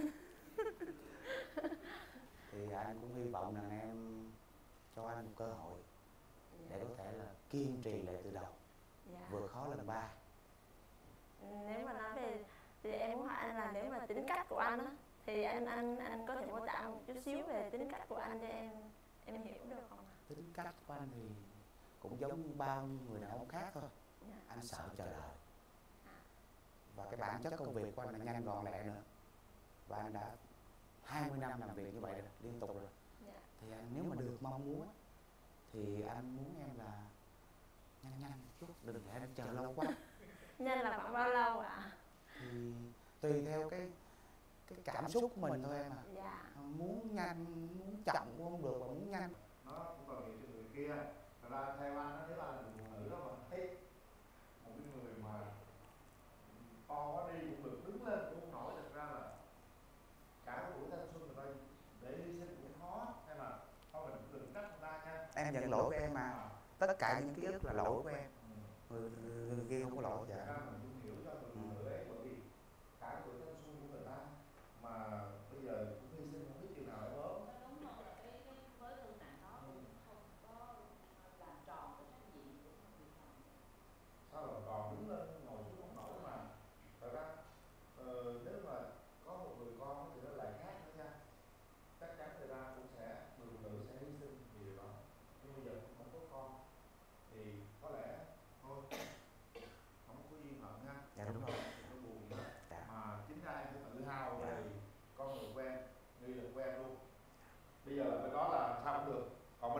I: Thì anh cũng hy vọng rằng em cho anh một cơ hội để có thể là kiên trì lại từ đầu.
H: Dạ.
I: Vượt khó lần 3.
H: Nếu mà nói về thì em muốn hỏi anh là nếu mà tính cách của anh á, thì anh có thể mô tả một chút xíu về tính cách của anh cho em hiểu được không?
I: Tính cách của anh thì cũng giống như bao nhiêu người đàn ông khác thôi.
H: Dạ.
I: Anh sợ chờ đợi. Và cái bản chất công việc của anh là nhanh gọn lẹ nữa. Và anh đã 20 năm làm việc như vậy rồi, liên tục rồi.
H: Dạ.
I: Thì anh, nếu mà được mong muốn thì anh muốn em là nhanh chút, đừng để anh chờ lâu quá.
H: Nhanh là khoảng bao lâu ạ?
I: Thì tùy theo cái cảm xúc của mình thôi em à.
H: Dạ.
I: Muốn nhanh, muốn chậm cũng không được, mà muốn nhanh
J: nó cũng còn nhiều người kia. Thật ra theo anh, nếu anh là một phụ nữ đó mà thấy một cái người mà to quá đi cũng được, đứng lên cũng không nổi, thật ra là cả cái tuổi thanh xuân người ta để hy sinh cũng khó, hay là thôi mình đừng trách người ta nha.
I: Em nhận lỗi của em mà. Tất cả những ký ức là lỗi của em. Người kia không có lỗi. Dạ.
J: Mình cũng hiểu cho người phụ nữ ấy, bởi vì cả cái tuổi thanh xuân của người ta mà bây giờ cũng hy sinh không biết chừng nào để ốm.
K: Đúng rồi, cái với cân nặng đó cũng không có làm tròn cái trách nhiệm của người chồng.
J: Sao mà còn đứng lên ngồi xuống không nổi mà. Thật ra nếu mà có một người con thì nó lại khác nữa nha. Chắc chắn người ta cũng sẽ, người phụ nữ sẽ hy sinh vì điều đó. Nhưng bây giờ không có con thì có lẽ thôi không có duyên hợp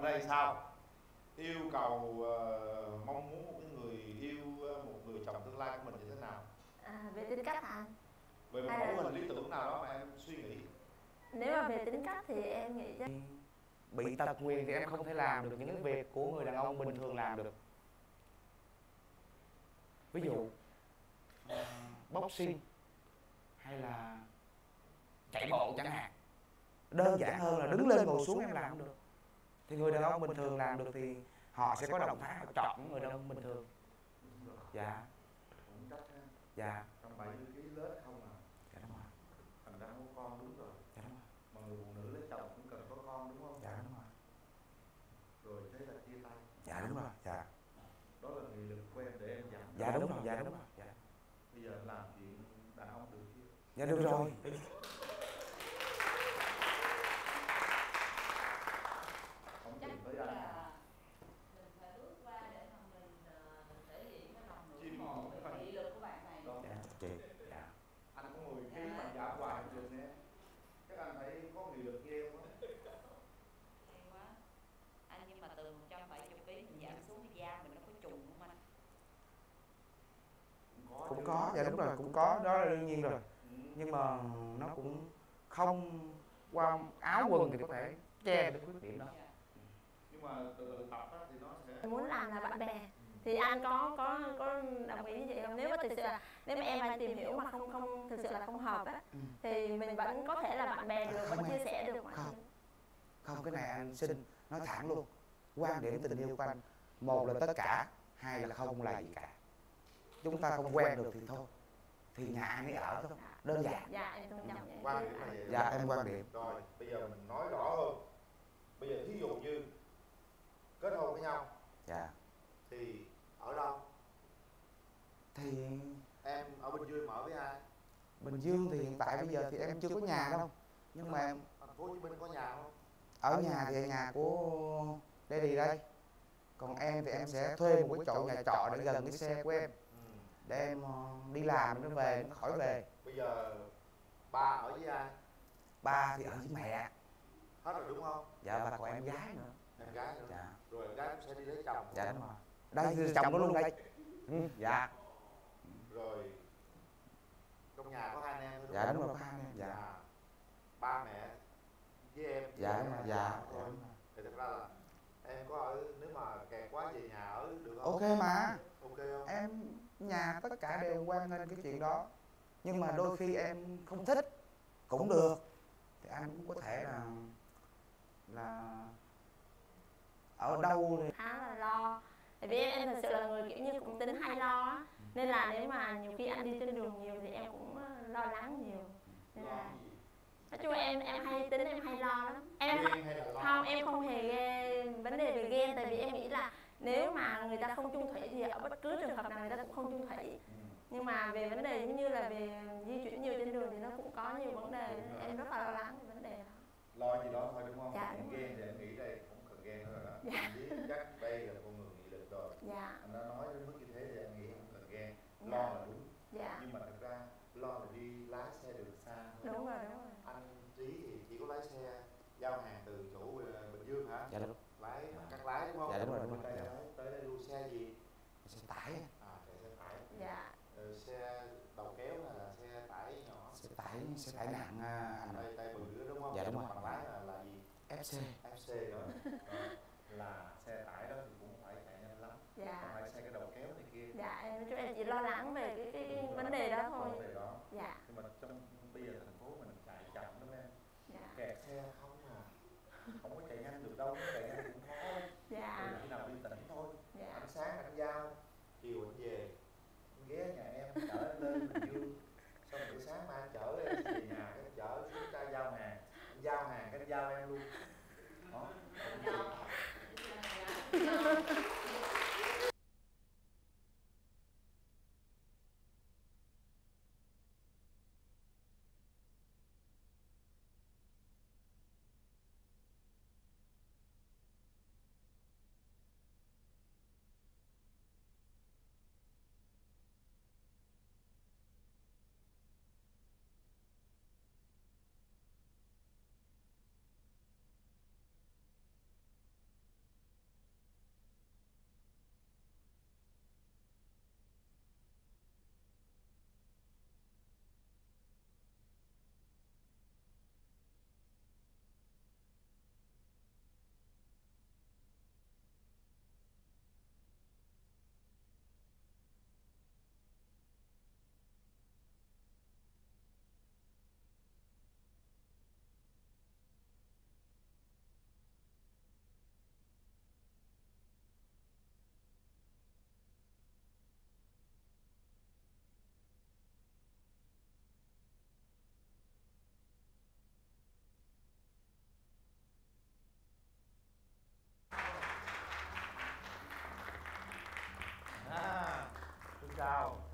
J: Bên đây sao? Yêu cầu mong muốn một cái người yêu, một người chồng tương lai của mình như thế nào?
H: Về tính cách hả?
J: Về một mẫu hình lý tưởng nào đó mà em suy nghĩ.
H: Nếu mà về tính cách thì em nghĩ chắc
I: bị tật nguyền thì em không thể làm được những cái việc của người đàn ông bình thường làm được. Ví dụ boxing hay là chạy bộ chẳng hạn. Đơn giản hơn là đứng lên ngồi xuống em làm không được. Thì người đàn ông bình thường làm được thì họ sẽ có động thái họ chọn người đàn ông bình thường. Dạ. Dạ.
J: Trong 70 kg lết không à?
I: Dạ đúng rồi.
J: Thành ra có con đúng rồi.
I: Dạ đúng rồi.
J: Mà người phụ nữ lấy chồng cũng cần có con đúng không?
I: Dạ đúng rồi.
J: Rồi thế là chia tay.
I: Dạ đúng rồi. Dạ.
J: Đó là nghị lực của em để em giảm.
I: Dạ đúng rồi. Dạ đúng rồi. Dạ.
J: Bây giờ làm chuyện đàn ông được chưa?
I: Dạ được rồi.
J: Không tìm tới anh.
K: Mình phải bước qua để mà mình thể hiện cái lòng ngưỡng mộ về nghị lực của bạn này.
I: Dạ chị. Dạ.
J: Anh có 10 kg mà giả hoài được nè. Chắc anh phải có nghị lực ghê không á.
K: Hay quá. Anh nhưng mà từ 170 kg mình giảm xuống thì da mình nó có trùng không anh?
I: Cũng có, dạ đúng rồi, cũng có, đó là đương nhiên rồi. Nhưng mà nó cũng không qua áo quần thì có thể che được khuyết điểm đó.
J: Nhưng mà từ từ tập á thì nó sẽ
H: muốn làm là bạn bè. Thì anh có đồng ý như vậy không? Nếu mà thực sự là nếu mà em phải tìm hiểu mà không thực sự là không hợp á thì mình vẫn có thể là bạn bè được, vẫn chia sẻ được mà.
I: Không, cái này anh xin nói thẳng luôn. Quan điểm tình yêu của anh, một là tất cả, hai là không là gì cả. Chúng ta không quen được thì thôi, thì nhà ai nấy ở thôi, đơn giản.
H: Dạ em tôn trọng vậy.
J: quan điểm là vậy.
I: Dạ em quan điểm.
J: Rồi bây giờ mình nói rõ hơn. Bây giờ thí dụ như kết hôn với nhau.
I: Dạ.
J: Thì ở đâu?
I: Thì
J: Em ở Bình Dương mà ở với ai?
I: Bình Dương thì hiện tại bây giờ thì em chưa có nhà đâu. Nhưng mà em
J: Thành phố Hồ Chí Minh có nhà không?
I: ở nhà thì nhà của Daddy đây. Còn em thì em sẽ thuê một cái chỗ nhà trọ để gần cái xe của em. Để em đi làm nó về, nó khỏi về.
J: Bây giờ ba ở với ai?
I: Ba thì ở với mẹ.
J: Hết rồi đúng không?
I: Dạ và còn em gái nữa.
J: Em gái nữa.
I: Dạ.
J: Rồi em gái cũng sẽ đi lấy chồng.
I: Dạ đúng rồi. Đây thì chồng nó luôn đây. Dạ.
J: Rồi trong nhà có hai anh em thôi đúng
I: Dạ
J: không?
I: đúng rồi, có hai anh em. Dạ.
J: Ba mẹ với em.
I: Dạ đúng rồi. Dạ.
J: Thì thật ra là em có ở, nếu mà kẹt quá về nhà ở được không?
I: Ok mà.
J: Ok không?
I: Em nhà tất cả đều hoan nghênh cái chuyện đó. Nhưng mà đôi khi em không thích cũng được. Thì anh cũng có thể là ở đâu thì
H: Khá là lo. Tại vì em thật sự là người kiểu như cũng tính hay lo á. Nên là nếu mà nhiều khi anh đi trên đường nhiều thì em cũng lo lắng nhiều. Nên là nói chung em hay tính, em hay lo lắm. Em không hề vấn đề về ghen. Tại vì em nghĩ là nếu mà người ta không chung thủy thì ở bất cứ trường hợp nào người ta cũng không chung thủy. Nhưng mà về vấn đề như là về di chuyển nhiều trên đường thì nó cũng có nhiều vấn đề. Em rất là lo lắng về vấn đề đó.
J: Lo gì đó thôi đúng không?
H: Dạ, đúng
J: ghen thì em nghĩ đây cũng cần ghen thôi rồi đó. Dạ. Em biết chắc đây là con người nghị lực rồi.
H: Dạ.
J: Anh đã nói đến mức như thế thì em nghĩ không cần ghen. Lo là đúng.
H: Dạ.
J: Nhưng mà thật ra lo là đi lái xe đường xa thôi.
H: Đúng rồi, đúng rồi.
J: Anh Trí thì chỉ có lái xe giao hàng từ chỗ Bình Dương hả?
I: Dạ đúng.
J: Lái cắt lái đúng không?
I: Dạ đúng rồi, đúng
J: Bên
I: rồi.
J: đây lái tới đây luôn xe gì?
I: Xe tải.
J: Chạy xe tải.
H: Dạ.
J: Xe đầu kéo là xe tải nhỏ.
I: Xe tải nặng anh.
J: Tay bự nữa đúng không?
I: Dạ đúng rồi.
J: Bằng lái là gì? FC nữa. Là xe tải đó thì cũng phải chạy nhanh lắm.
H: Dạ.
J: Còn lái xe cái đầu kéo này kia.
H: Dạ, em chỉ lo lắng về cái vấn đề đó thôi.
J: Vấn đề đó.
H: Dạ.
J: Nhưng mà trong bây giờ thành phố mình chạy chậm lắm em.
H: Dạ.
J: Kẹt xe không à. Không có chạy nhanh được đâu, chạy nhanh cũng khó lắm.
H: Dạ.
J: Khi nào đi tỉnh thôi.
H: Dạ.
J: Anh sáng anh giao, chiều anh về. Anh ghé nhà em chở anh lên Bình Dương. Xong buổi sáng mai anh chở em về nhà, cái chở chúng ta giao hàng. Anh giao hàng cái anh giao em luôn. Đó.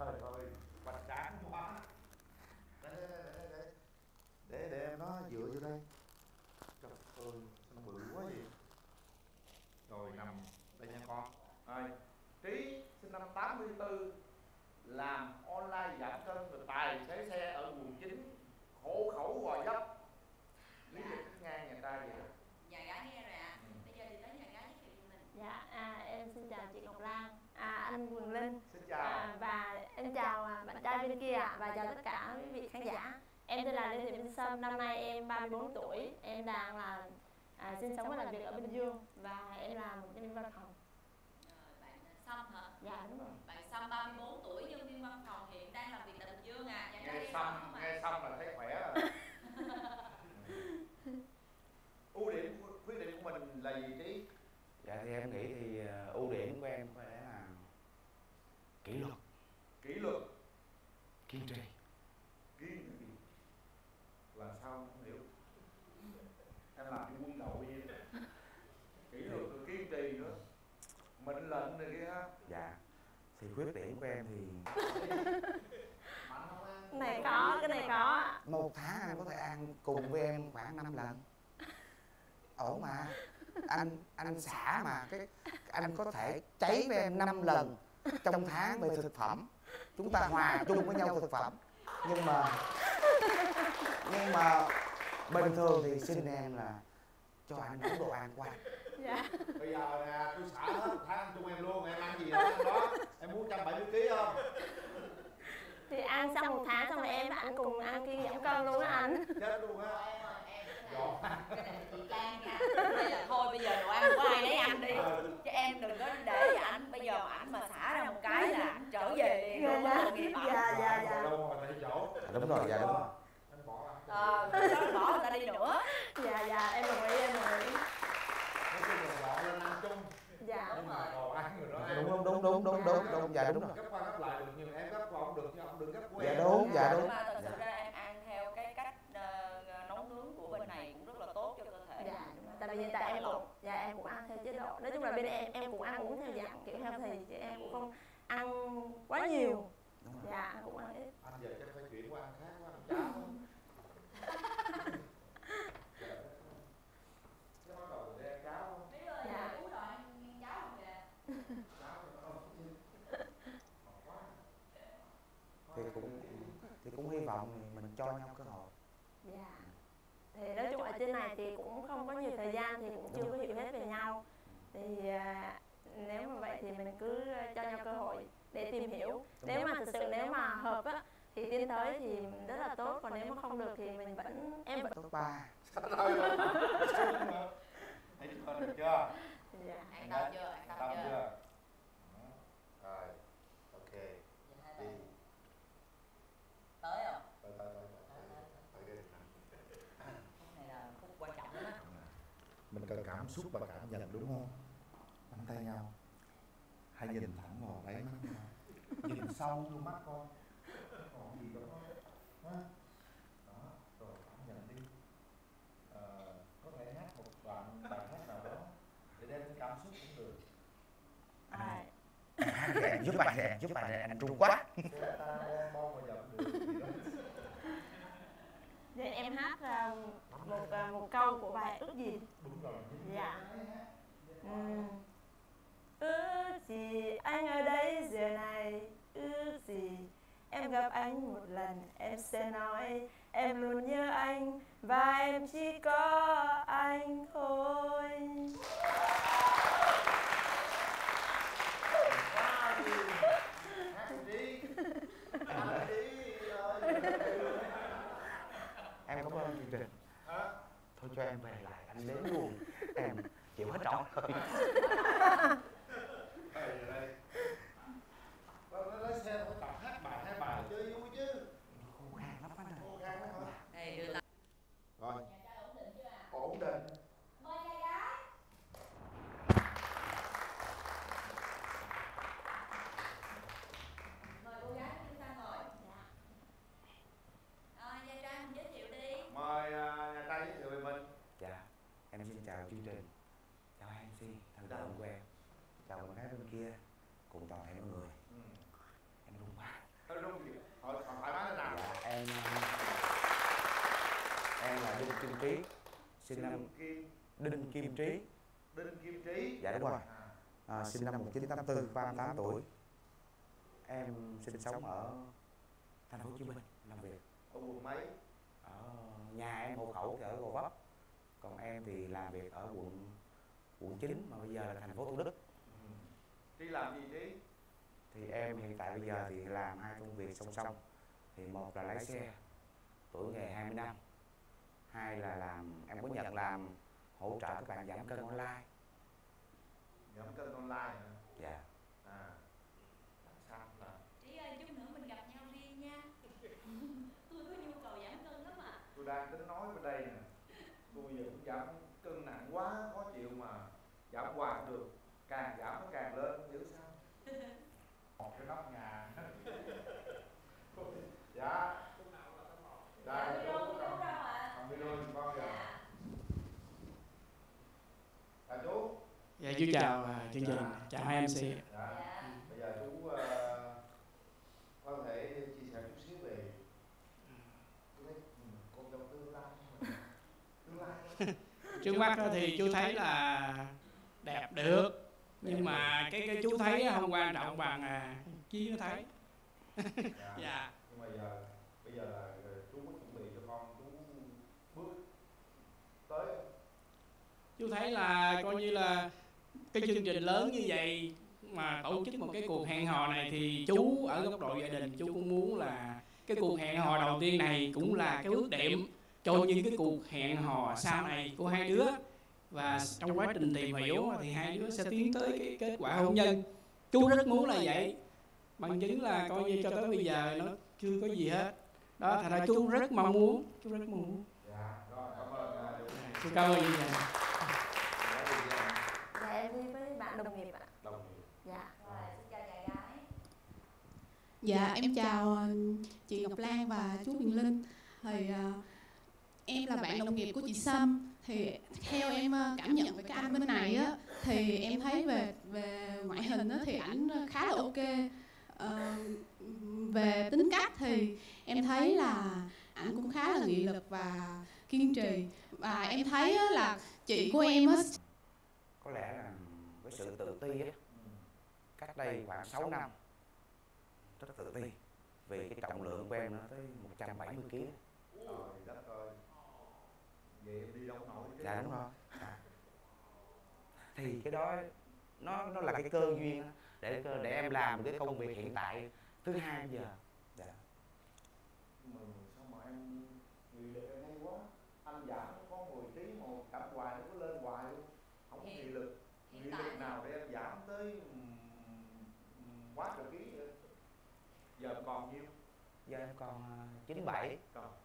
J: Trời ơi, hoành tráng quá. Để em nó dựa vô đây. Trời ơi, sao nó bự quá vậy. Rồi nằm đây nha con. Rồi, Trí sinh năm 84, làm online giảm cân và tài xế xe ở quận 9, hộ khẩu Gò Vấp. Lý lịch ngang nhà trai vậy.
K: Nhà gái nghe rồi ạ. Bây giờ thì tới nhà gái giới thiệu về mình.
H: Dạ, em xin chào chị Ngọc Lan, anh Quỳnh Linh.
J: Xin chào.
H: Và em chào bạn trai bên kia ạ, và chào tất cả quý vị khán giả. Em tên là Lê Thị Minh Sâm, năm nay em 34 tuổi. Em đang là sinh sống và làm việc ở Bình Dương và em là một nhân viên văn phòng.
K: Bạn Sâm hả?
H: Dạ đúng rồi.
K: Bạn Sâm 34 tuổi, nhân viên văn phòng, hiện đang làm việc tại Bình Dương à.
J: Nghe Sâm là thấy khỏe rồi. Ưu điểm, khuyết điểm của mình là gì Trí?
I: Dạ thì em nghĩ thì ưu điểm của em có lẽ là kỷ luật, kiên trì.
J: Là sao không hiểu. Em làm cái quân đội vậy đó. Kỷ luật rồi kiên trì nữa, mệnh lệnh này kia.
I: Dạ thì khuyết điểm của em thì
H: Cái này có.
I: một tháng anh có thể ăn cùng với em khoảng 5 lần. Ổn mà. Anh xả mà cái anh có thể cháy với em 5 lần trong tháng về thực phẩm. Chúng ta hòa chung với nhau thực phẩm. Nhưng mà bình thường thì xin em là cho anh nấu đồ ăn của anh.
H: Dạ.
J: Bây giờ nè, tôi xả hết một tháng chung em luôn, em ăn gì đó ăn đó. Em muốn 170 kg không?
H: Thì ăn xong một tháng xong rồi em và anh cùng ăn kiêng giảm cân luôn á anh.
J: Chết luôn á.
K: Cái này chị Lan nha. Bây giờ thôi, bây giờ đồ ăn của ai nấy ăn đi. Chứ em đừng có để cho ảnh, bây giờ mà ảnh mà xả ra một cái là ảnh trở về liền luôn á, tội nghiệp ảnh.
H: Dạ.
J: Đâu rồi tại chỗ.
I: Đúng rồi, dạ đúng rồi.
J: Anh bỏ ăn.
K: Đó bỏ người ta đi nữa.
H: Dạ, em đồng ý.
J: Nói chung là dọn lên ăn chung.
H: Dạ.
J: Nhưng mà đồ ăn người đó ăn.
I: Đúng, dạ đúng rồi.
J: Gấp qua gấp lại được, nhưng em gấp qua không được, nhưng ông đừng gấp của
I: Dạ
J: em.
I: đúng.
K: Nhưng mà thật sự ra em ăn theo cái cách nấu nướng của bên này cũng rất là tốt cho cơ thể.
H: Dạ, tại vì hiện tại em cũng ăn theo chế độ. Nói chung là bên em cũng ăn uống theo dạng kiểu healthy, chứ em cũng không ăn quá nhiều. Dạ, cũng ăn ít.
J: Anh giờ chắc phải chuyển qua ăn khác quá, ăn cháo không? Cái bắt đầu để ăn cháo không?
K: Dạ. Uống rồi ăn cháo không kìa.
I: Thì cũng hy vọng mình cho nhau cơ hội.
H: Dạ. Thì nói chung ở trên này thì cũng không có nhiều thời gian, thì cũng chưa có hiểu hết về nhau. Thì nếu mà vậy thì mình cứ cho nhau cơ hội để tìm hiểu. Nếu mà thực sự nếu mà hợp á thì tiến tới thì rất là tốt, còn nếu mà không được thì em vẫn
I: Top 3.
J: Thấy con được chưa?
H: Dạ.
K: An tâm chưa?
J: Rồi, ok. Đi.
K: Tới không?
J: Tới đi.
K: Phút này là phút quan trọng lắm á.
J: Mình cần cảm xúc và cảm nhận đúng không? Nắm tay nhau. Hãy nhìn thẳng vào đáy mắt nhau. Nhìn sâu vô mắt con. Còn gì đó. Ha? Đó, rồi cảm nhận đi. Có thể hát một đoạn bài hát nào đó để đem cảm xúc cũng được.
I: Giúp bạn anh trung quá.
H: Vậy em hát một câu của bài Ước Gì.
J: Đúng rồi.
H: Dạ. Ước gì anh ở đây giờ này, ước gì em gặp anh một lần, em sẽ nói em luôn nhớ anh và em chỉ có anh thôi.
I: Em cảm ơn chương trình. Thôi cho em về lại anh đến luôn. Em chịu hết trọn thôi.
J: Lái xe phải tập hát bài hai bài chơi vui chứ.
I: Khô khan lắm anh ơi.
J: Khô khan lắm hả?
K: Đây đưa tay.
J: Rồi. Ổn định.
K: Mời nhà gái. Mời cô gái chúng ta ngồi. Gia Trang mình giới thiệu đi.
J: Mời nhà trai giới thiệu về mình.
I: Dạ, em xin chào chương trình. Chào MC, thân tượng của em. Chào bạn gái bên kia. Cùng toàn thể mọi người. Em run quá. Trí, sinh năm Đinh Kim Trí.
J: Đinh Kim Trí.
I: Dạ đúng rồi. Sinh năm 1984, 38 tuổi. Em sinh sống ở thành phố Hồ Chí Minh làm việc.
J: Ở quận mấy?
I: Ở nhà em hộ khẩu thì ở Gò Vấp. Còn em thì làm việc ở quận 9 mà bây giờ là thành phố Thủ Đức.
J: Trí làm gì Trí?
I: Thì em hiện tại bây giờ thì làm hai công việc song song. Thì một là lái xe, tuổi nghề 20 năm. Hai là em có nhận làm hỗ trợ các bạn giảm cân online.
J: Giảm cân online hả?
I: Dạ.
J: Sao là
K: Trí ơi, chút nữa mình gặp nhau riêng nha. Tôi có nhu cầu giảm cân lắm à.
J: tôi đang tính nói bên đây nè, tôi giờ cũng giảm cân nặng quá, khó chịu mà giảm hoài không được, càng giảm nó càng lên, không hiểu sao. Một cái nóc nhà. Dạ. Dạ, chú đâu ạ? Còn video thì con kìa. Dạ chú.
L: Dạ chú chào chương trình, chào hai MC.
J: Dạ. Bây giờ chú có thể chia sẻ chút xíu về con dâu tương lai.
L: Trước mắt thì chú thấy là đẹp được, nhưng mà cái chú thấy không quan trọng bằng chí nó thấy. Dạ.
J: Nhưng mà bây giờ là chú có chuẩn bị cho con chú bước tới không?
L: Chú thấy là coi như là cái chương trình lớn như vậy mà tổ chức một cái cuộc hẹn hò này thì chú ở góc độ gia đình chú cũng muốn là cái cuộc hẹn hò đầu tiên này cũng là cái ước điểm cho những cái cuộc hẹn hò sau này của hai đứa, và trong quá trình tìm hiểu thì hai đứa sẽ tiến tới cái kết quả hôn nhân. Chú rất muốn là vậy, bằng chứng là coi như cho tới bây giờ nó chưa có gì hết đó, thành ra chú rất mong muốn, chú rất mong muốn.
J: Dạ, rồi cảm ơn.
L: Chú cảm ơn.
H: Dạ em đi với bạn đồng nghiệp ạ.
J: Đồng nghiệp.
H: Dạ.
K: Rồi, xin chào nhà gái.
M: Dạ em chào chị Ngọc Lan và chú Huyền Linh. Thì em là bạn đồng nghiệp của chị Sâm. Thì theo em cảm nhận về cái anh bên này á, thì em thấy về ngoại hình á, thì ảnh khá là ok. Về tính cách thì em thấy là ảnh cũng khá là nghị lực và kiên trì. Và em thấy là chị của em á,
I: Có lẽ là cái sự tự ti á, cách đây khoảng 6 năm rất tự ti vì cái trọng lượng của em nó tới 170 kg.
J: Trời đất ơi, vậy em đi đâu nổi.
I: Dạ đúng rồi. Thì cái đó nó là cái cơ duyên đó, để em làm cái công việc hiện tại thứ hai bây giờ. Dạ.
J: Mà sao mà em nghị lực em hay quá, anh giảm có 10 kg mà cảm hoài nó cứ lên hoài luôn, không có nghị lực nào để em giảm tới quá trời ký vậy? Giờ còn nhiêu?
I: Giờ em còn 97.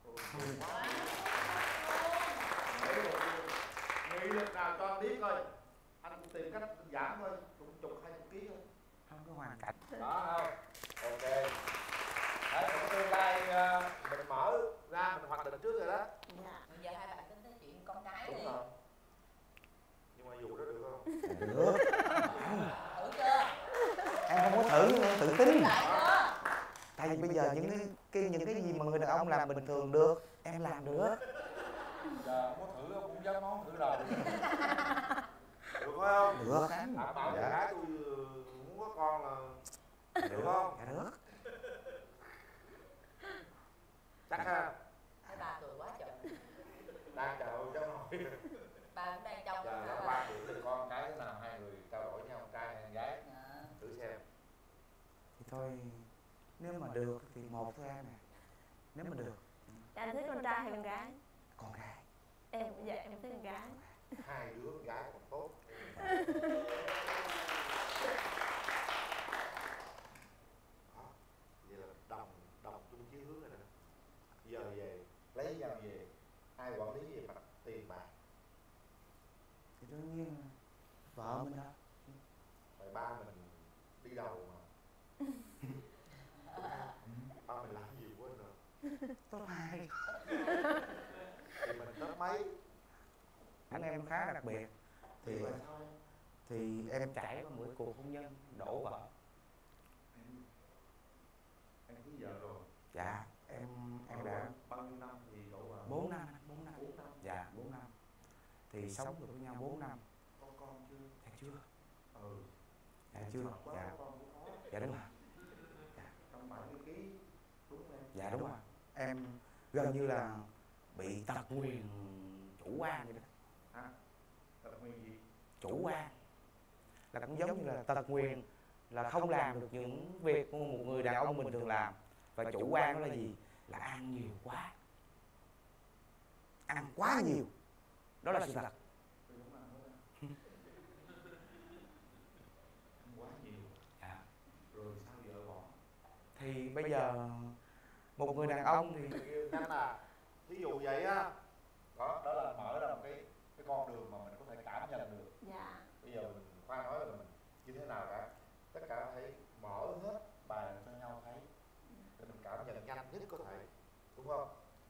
J: Nghị lực nào cho anh biết coi, anh cũng tìm cách giảm thôi, cũng chục 20 kg thôi.
I: Không có hoàn cảnh.
J: Đó không? Ok. Đấy, trong tương lai mình mở ra mình hoạch định trước rồi đó.
K: Dạ. Bây giờ hai bạn tính tới chuyện con cái
J: Đúng
K: đi.
J: rồi. Nhưng mà dù đó được không?
I: Được.
K: Thử chưa?
I: Em không có thử, em tự tin.
K: Lại chưa?
I: Tại vì bây giờ những cái gì mà người đàn ông làm bình thường được, em làm được.
J: Giờ không có thử không cũng dám nói thử đầu. Được không?
I: Được.
J: Bảo nhà gái tôi muốn có con là được không?
I: Dạ được.
J: Chắc ha.
K: Hai bà cười quá trời.
J: Đang chờ cháu nội.
K: Bà cũng đang trong.
J: Giờ nó 3 tuổi thì con cái thế nào hai người trao đổi nhau, trai hay gái? Thử xem.
I: Thì thôi, nếu mà được thì một thôi em nè. Nếu mà được.
H: Anh thích con trai hay con gái?
I: Con gái.
H: Em cũng vậy, em thích con gái.
J: Hai đứa con gái còn tốt. Đó. Vậy là đồng chung chí hướng rồi nè. Giờ về lấy nhau về, ai quản lý về mặt tiền bạc?
I: Thì đương nhiên là vợ mình đó.
J: Tại ba mình đi đầu mà. Ba mình làm nhiều quá rồi.
I: Top 2.
J: Thì mình top mấy?
I: Anh em khá là đặc biệt. Thì em trải qua mỗi cuộc hôn nhân đổ vợ.
J: Em cưới vợ rồi?
I: Dạ, em đã
J: bao nhiêu năm thì đổ vợ?
I: 4 năm.
J: 4 năm.
I: Dạ. thì sống được với nhau 4 năm.
J: Có con chưa?
I: Dạ chưa.
J: Ừ.
I: Dạ chưa. Dạ. Dạ đúng rồi.
J: Dạ. 170 kg đúng không em?
I: Dạ đúng rồi. Em gần như là bị tật nguyền chủ quan vậy đó.
J: Hả? Tật nguyền gì?
I: Chủ quan là cũng giống như là tật nguyền là không làm được những việc của một người đàn ông bình thường làm. Và chủ quan đó là gì? Là ăn nhiều quá, ăn quá nhiều, đó là sự thật.
J: Quá nhiều.
I: Dạ.
J: Rồi sao vợ bỏ?
I: Thì bây giờ một người đàn ông thì
J: Nên là ví dụ vậy á, đó là mở ra một cái con đường mà mình có thể cảm nhận được.
H: Dạ.
J: Bây giờ mình khoan nói là mình như thế nào cả, tất cả thấy mở hết bàn cho nhau thấy để mình cảm nhận nhanh nhất có thể, đúng không?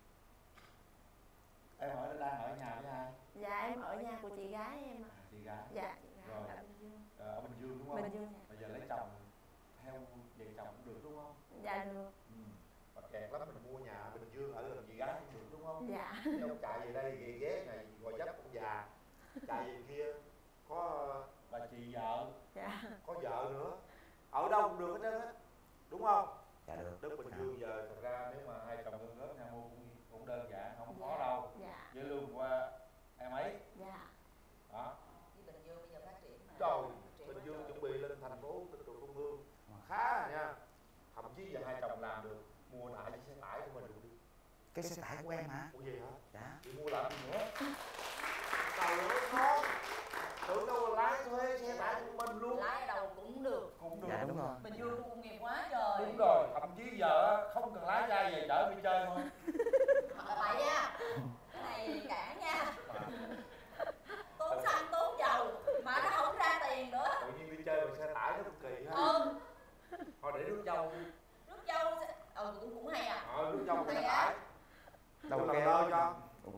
J: Em đang ở nhà với ai?
H: Dạ em ở nhà của chị gái em ạ.
J: Chị gái.
H: Dạ, chị gái
J: Rồi.
H: ở Bình Dương.
J: Ở Bình Dương đúng không?
H: Bình Dương.
J: Bây giờ lấy chồng theo vợ chồng cũng được đúng không?
H: Dạ được.
J: Mà kẹt lắm mình mua nhà ở Bình Dương ở gần chị gái cũng được đúng không?
H: Dạ.
J: Chứ ông chạy về đây ghé ghé này gọi dấp ông già, chạy về kia có bà chị vợ,
H: dạ,
J: có vợ nữa, ở đâu cũng được hết trơn á, đúng không?
I: Dạ được.
J: Đất Bình Dương giờ thật ra nếu mà hai chồng ngân ngớt nhau mua cũng đơn giản, không khó đâu.
H: Dạ.
J: Với lương qua em ấy.
H: Dạ.
J: Đó.
K: Với Bình Dương bây giờ phát triển mà.
J: Trời, Bình Dương chuẩn bị lên thành phố tinh độ công thương khá rồi nha. Thậm chí giờ hai chồng làm được mua lại chiếc xe tải của mình luôn đi.
I: Cái xe tải của em hả?
J: Ủa gì hả?
I: Dạ.
J: Đi mua lại gì nữa? Trời ơi con, tưởng đâu là lái thuê xe tải của mình luôn.
K: Lái ở đâu cũng được.
J: Cũng được.
I: Dạ đúng rồi.
K: Bình Dương khu công nghiệp quá trời.
J: Đúng rồi, thậm chí giờ không cần lái ra về chở đi chơi thôi.
K: Bậy nha. Cái này cản nha. Tốn xăng tốn dầu mà nó không ra tiền nữa.
J: Tự nhiên đi chơi bằng xe tải nó cũng kỳ ha. Thôi để nước dâu.
K: Nước dâu cũng hay à.
J: Nước dâu bằng xe
K: Hay
J: tải. Đâu làm lơ cho.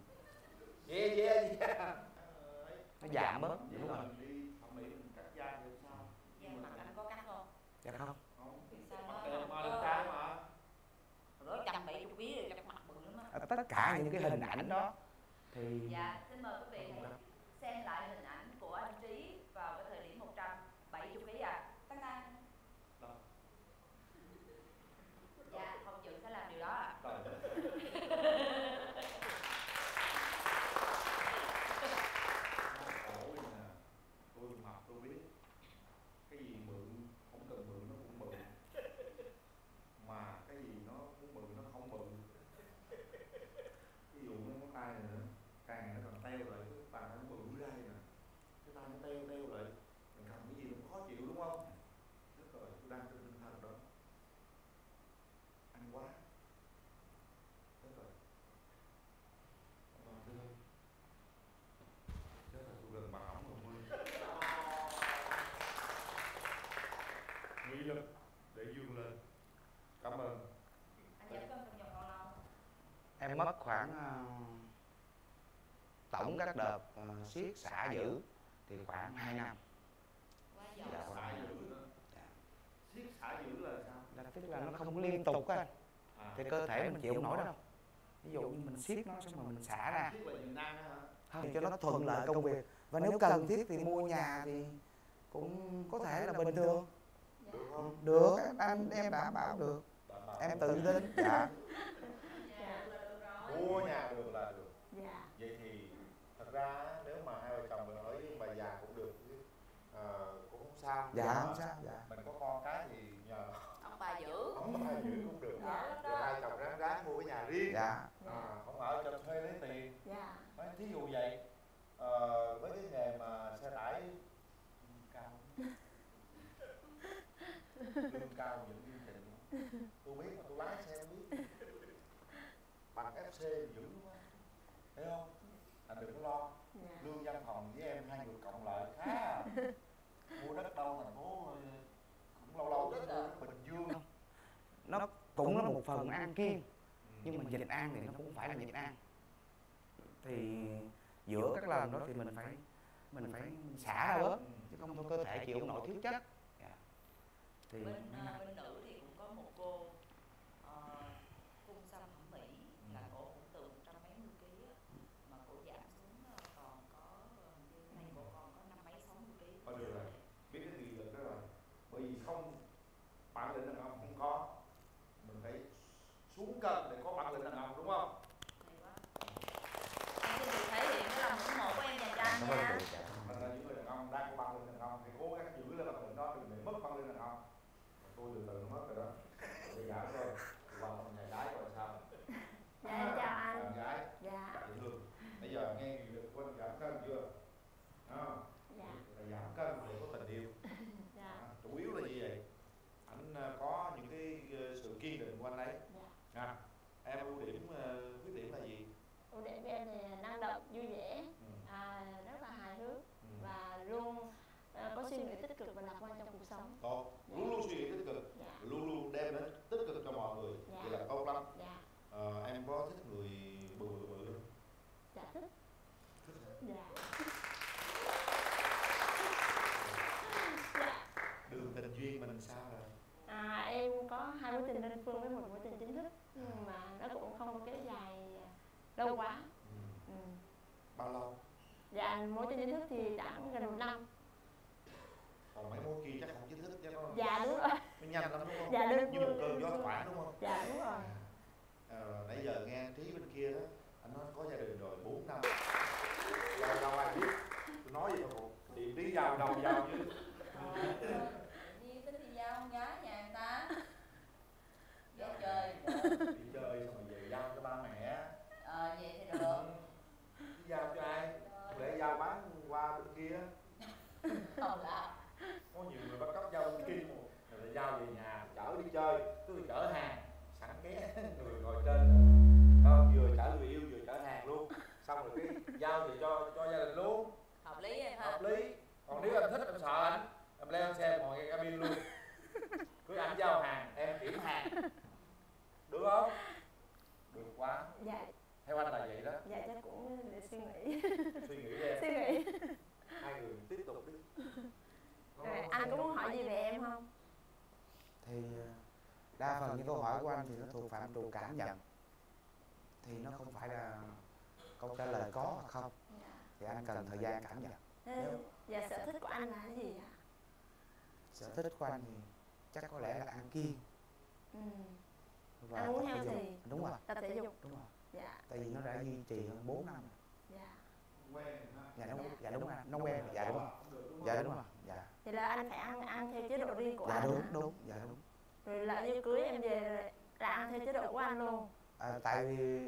J: Yeah.
I: Nó giảm bớt.
J: Vậy là mình đi thẩm mỹ mình cắt da thì sao?
K: Da mặt anh có cắt không?
I: Dạ không.
K: Thì sao
J: Mà lên trái mà.
K: Rồi 170 kg rồi chắc mặt bự lắm á.
I: Tất cả những cái hình ảnh đó thì
K: Dạ, xin mời quý vị hãy xem lại hình ảnh của anh Trí vào cái thời điểm 170 kg à. Tăng tăng. Dạ, Hồng Dượng sẽ làm điều đó ạ.
J: Tôi học tôi biết cái gì mượn không cần mượn nó cũng mượn, mà cái gì nó muốn mượn nó không mượn. Ví dụ cái ngón tay này nữa, càng ngày nó còn teo lại, cái bàn nó bự ra nè, cái tay nó teo lại, mình cầm cái gì nó cũng khó chịu đúng không? Rất rồi, tôi đang trên tinh thần đó, ăn quá, rất rồi. Chết rồi, tôi gần bà ổng rồi Nguyên. Nghị lực để vươn lên. Cảm ơn.
K: Anh giảm cân trong vòng bao lâu?
I: em mất khoảng tổng các đợt siết xả giữ thì khoảng 2 năm.
K: Dạ.
J: Xả giữ nữa. Siết xả giữ là sao?
I: Là tức là nó không liên tục á anh. Thì cơ thể mình chịu không nổi đâu. Ví dụ như mình siết nó xong rồi mình xả ra.
J: Siết là nhịn ăn hả?
I: Không, cho nó thuận lợi công việc. Và nếu cần thiết thì mua nhà thì cũng có thể là bình thường.
J: Được không?
I: Được, anh em đảm bảo được. Em tự tin. Dạ.
J: Mua nhà được là được.
H: Dạ.
J: Vậy thì thật ra nếu mà hai vợ chồng mình ở với bà già cũng được, cũng không sao.
I: Dạ không sao. Dạ.
J: Mình có con cái thì nhờ
K: Ông bà giữ.
J: ông bà giữ cũng được.
K: Dạ.
J: Rồi hai chồng ráng mua cái nhà riêng.
I: Dạ.
J: Không ở cho thuê lấy tiền.
H: Dạ.
J: Thí dụ vậy, với cái nghề mà xe tải cao, lương cao vẫn như trình. Tôi biết mà tôi lái xe tôi biết. Bằng FC dữ quá, thấy không? Anh đừng có lo. Lương văn phòng với em hai người cộng lại khá à. Mua đất đâu thành phố cũng lâu lâu tới Bình Dương.
I: Nó cũng là một phần an kiên. Nhưng mà dịch an thì nó cũng phải là dịch an. Thì giữa các lần đó thì mình phải xả ra bớt, chứ không thôi cơ thể chịu không nổi thiếu chất. Thì
K: bên nữ thì cũng có một cô cung xăm thẩm mỹ là cổ cũng từ 100 mấy mươi kg mà cổ giảm xuống còn có
J: không bản lĩnh đàn ông không có, mình phải xuống cân để có bản lĩnh đàn ông, đúng không?
K: Em xin được thể hiện cái lòng ủng hộ của em dành cho anh nha.
J: Nên là những người đàn ông đang có bản lĩnh đàn ông thì cố gắng giữ lên bản lĩnh đó, đừng để mất bản lĩnh đàn ông. Tôi từ từ nó mất rồi đó, tôi giảm rồi, qua phòng nhà gái coi sao.
H: Dạ em chào anh.
J: Em gái.
H: Dạ.
J: Dễ thương. Bây giờ nghe nghị lực của anh giảm cân chưa? Đó.
H: Dạ.
J: Là giảm cân để có tình yêu.
H: Dạ.
J: Chủ yếu là gì vậy? Anh có những cái sự kiên định của anh ấy. Dạ. Em ưu điểm, khuyết điểm là gì?
H: Ưu điểm của em thì năng động, vui vẻ, rất là hài hước và luôn có suy nghĩ tích cực và lạc quan trong cuộc sống.
J: Tốt, luôn luôn suy nghĩ tích cực, luôn luôn đem đến tích cực cho mọi người, vậy là tốt lắm. Em có thích người bự không?
H: Dạ thích. Dạ.
J: Đường tình duyên mình sao rồi?
H: Em có 2 mối tình đơn phương với 1 mối tình chính thức, nhưng mà nó cũng không có kéo dài lâu quá.
J: Bao lâu?
H: Dạ mối tình chính thức thì đã gần 1 năm.
J: Còn mấy mối kia chắc không chính thức chứ nó.
H: Dạ đúng rồi.
J: Nó nhanh lắm đúng không?
H: Dạ đúng.
J: Như một cơn gió thoảng đúng không?
H: Dạ đúng rồi.
J: Nãy giờ nghe Trí bên kia đó, anh nói có gia đình rồi 4 năm. Đâu ai biết. Tôi nói gì mà còn điện Trí giao đâu giao chứ.
K: Đi tính đi giao con gái nhà người ta. Giao chơi.
J: Đi chơi xong rồi về giao cho ba mẹ.
K: Vậy thì được.
J: Giao cho ai? Để giao bán qua bên kia.
K: Không là.
J: Có nhiều người bắt cóc giao bên kia rồi lại giao về nhà chở đi chơi, cứ chở hàng sẵn ké người ngồi trên không, vừa chở người yêu vừa chở hàng luôn, xong rồi cái giao về cho gia đình luôn.
K: Hợp lý em ha.
J: Hợp lý. Còn nếu em thích em sợ anh, em leo xe ngồi ngay cabin luôn, cứ anh giao hàng em kiểm hàng, được không? Được quá.
H: Dạ.
J: Theo anh là vậy đó.
H: Dạ chắc cũng để suy nghĩ.
J: Suy nghĩ đi em.
H: Suy nghĩ.
J: Hai người tiếp tục đi.
H: Anh có muốn hỏi gì về em không?
I: Thì đa phần những câu hỏi của anh thì nó thuộc phạm trù cảm nhận, thì nó không phải là câu trả lời có hoặc không, thì anh cần thời gian cảm nhận.
H: Dạ sở thích của anh là cái gì ạ?
I: Sở thích của anh thì chắc có lẽ là ăn kiêng.
H: Anh uống healthy.
I: Đúng rồi.
H: Tập thể dục.
I: Đúng rồi.
H: Dạ.
I: Tại vì nó đã duy trì hơn 4 năm rồi.
H: Dạ.
I: Dạ đúng, dạ đúng rồi, nó quen, dạ đúng rồi. Dạ đúng rồi, dạ.
H: Thì là anh phải ăn theo chế độ riêng của
I: dạ
H: anh.
I: Đúng, đúng, dạ đúng.
H: Rồi lỡ như cưới em về là ăn theo chế độ của anh luôn.
I: Tại vì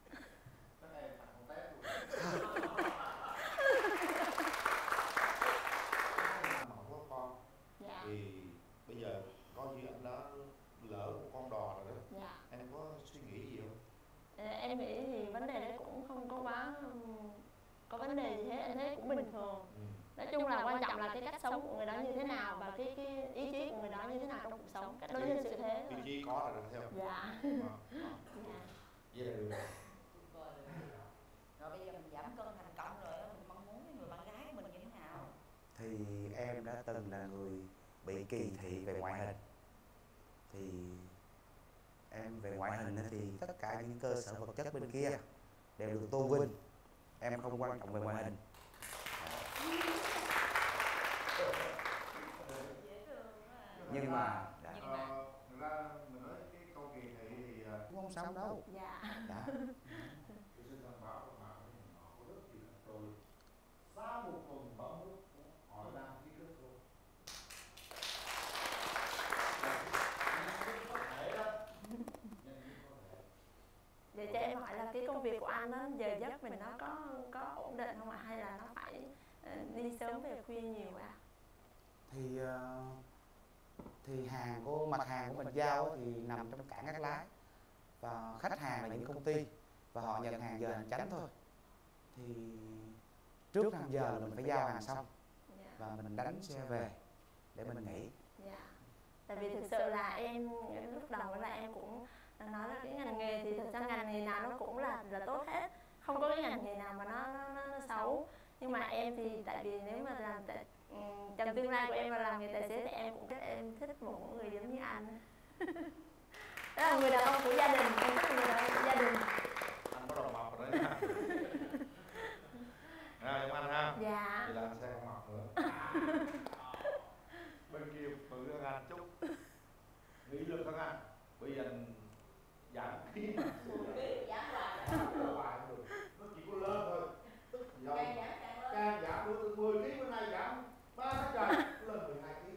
J: thì bây giờ coi như anh đã lỡ một con đò rồi đó.
H: Dạ.
J: Em có suy nghĩ gì không?
H: Em nghĩ thì vấn đề đấy cũng không có quá có vấn đề gì hết, anh thấy cũng bình thường. Nói chung là quan trọng là cái cách sống của người đó như thế nào và cái ý chí của người đó như thế nào trong cuộc sống, cách đối nhân xử thế.
J: Ý chí có là được theo.
H: Dạ.
J: Vậy là được.
K: Rồi bây giờ mình giảm cân thành công rồi, mình mong muốn cái người bạn gái của mình như thế nào?
I: thì em đã từng là người bị kỳ thị về ngoại hình. Thì em về ngoại hình thì tất cả những cơ sở vật chất bên kia đều được tôn vinh, em không quan trọng về ngoại hình. Nhưng mà
J: thực ra mình nói cái câu kỳ thị thì
I: cũng không xong đâu.
H: Dạ.
J: Tôi xin thông báo các bạn họ có rất nhiều tôi sau một tuần bấm nước hỏi đăng ký rất luôn.
H: Vậy cho em hỏi là cái công việc của anh á, giờ giấc mình nó có ổn định không ạ? Hay là nó phải đi sớm về khuya nhiều ạ?
I: Thì mặt hàng của mình giao thì nằm trong cảng Cát Lái, và khách hàng là những công ty và họ nhận hàng giờ hành chánh thôi. Thì trước 5 giờ là mình phải giao hàng xong và mình đánh xe về để mình nghỉ.
H: Tại vì thực sự là em lúc đầu là em cũng nói là cái ngành nghề thì thực ra ngành nghề nào nó cũng là tốt hết, không có cái ngành nghề nào mà nó xấu. Nhưng mà em thì tại vì nếu mà làm trong tương lai của em mà làm nghề tài xế thì em cũng thích một người giống như anh. Đó là người đàn ông của gia đình, em thích người đàn ông của gia đình.
J: Anh có đầu mọc rồi đấy ha. Giống anh ha.
H: Dạ.
J: Thì là anh sẽ không mọc nữa. Bên kia bự hơn anh được không anh? Bây giờ giảm ký mà
K: giảm
J: hoài không được, nó chỉ có lên thôi. Tức giờ càng giảm được từ 10 kg bữa nay giảm 3 tháng trời lên 12 kg.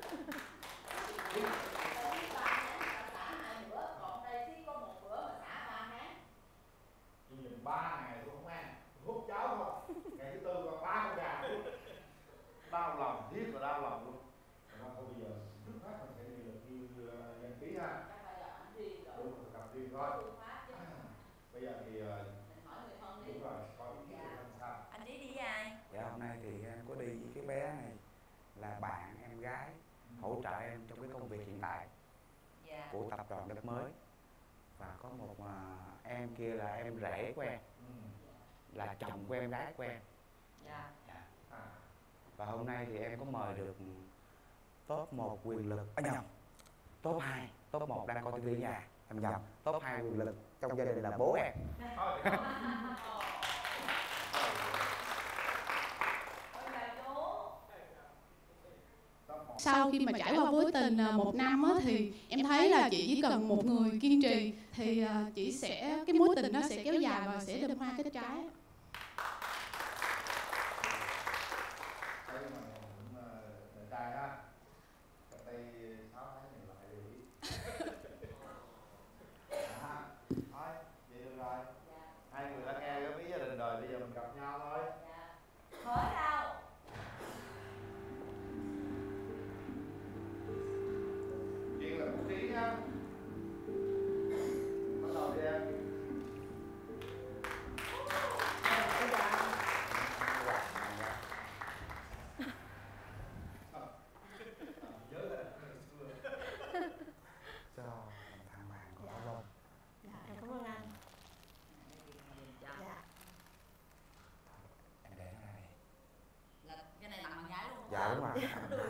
K: Còn đây chỉ có một bữa mà xả 3 tháng.
J: Tôi nhìn 3 ngày tôi không ăn, hút cháo thôi. Ngày thứ tư còn 3 con gà luôn. Đau lòng, thiết là đau lòng luôn. Mà thôi bây giờ trước mắt mình sẽ đi đăng ký ha. Đúng rồi, gặp riêng thôi. Bây giờ thì đúng rồi, có ý kiến làm sao?
K: Anh Trí đi với ai?
I: Dạ hôm nay thì em có đi với cái bé này là bạn em gái hỗ trợ em trong cái công việc hiện tại của tập đoàn Đất Mới. Và có một em kia là em rể của em, là chồng của em gái của em. Dạ. Và hôm nay thì em có mời được top 1 quyền lực, nhầm, top 2, top 1 đang coi TV ở nhà, em nhầm, top 2 quyền lực trong gia đình là bố em.
M: Sau khi mà trải qua mối tình 1 năm á, thì em thấy là chị chỉ cần một người kiên trì thì chị sẽ, cái mối tình nó sẽ kéo dài và sẽ đơm hoa kết trái.
J: Trai ha, cách đây 6 tháng nhìn lại đều biết. Thôi, vậy được rồi. Hai người đã nghe góp ý gia đình rồi, bây giờ mình gặp nhau thôi.
K: Khỏi đâu.
J: Chuyện là một tí nha. Bắt đầu đi em.
I: Cho thằng bạn của Long.
H: Dạ, cảm ơn anh.
K: Dạ.
I: Em để nó ra đi.
K: Là cái này tặng bạn gái luôn.
I: Dạ đúng rồi.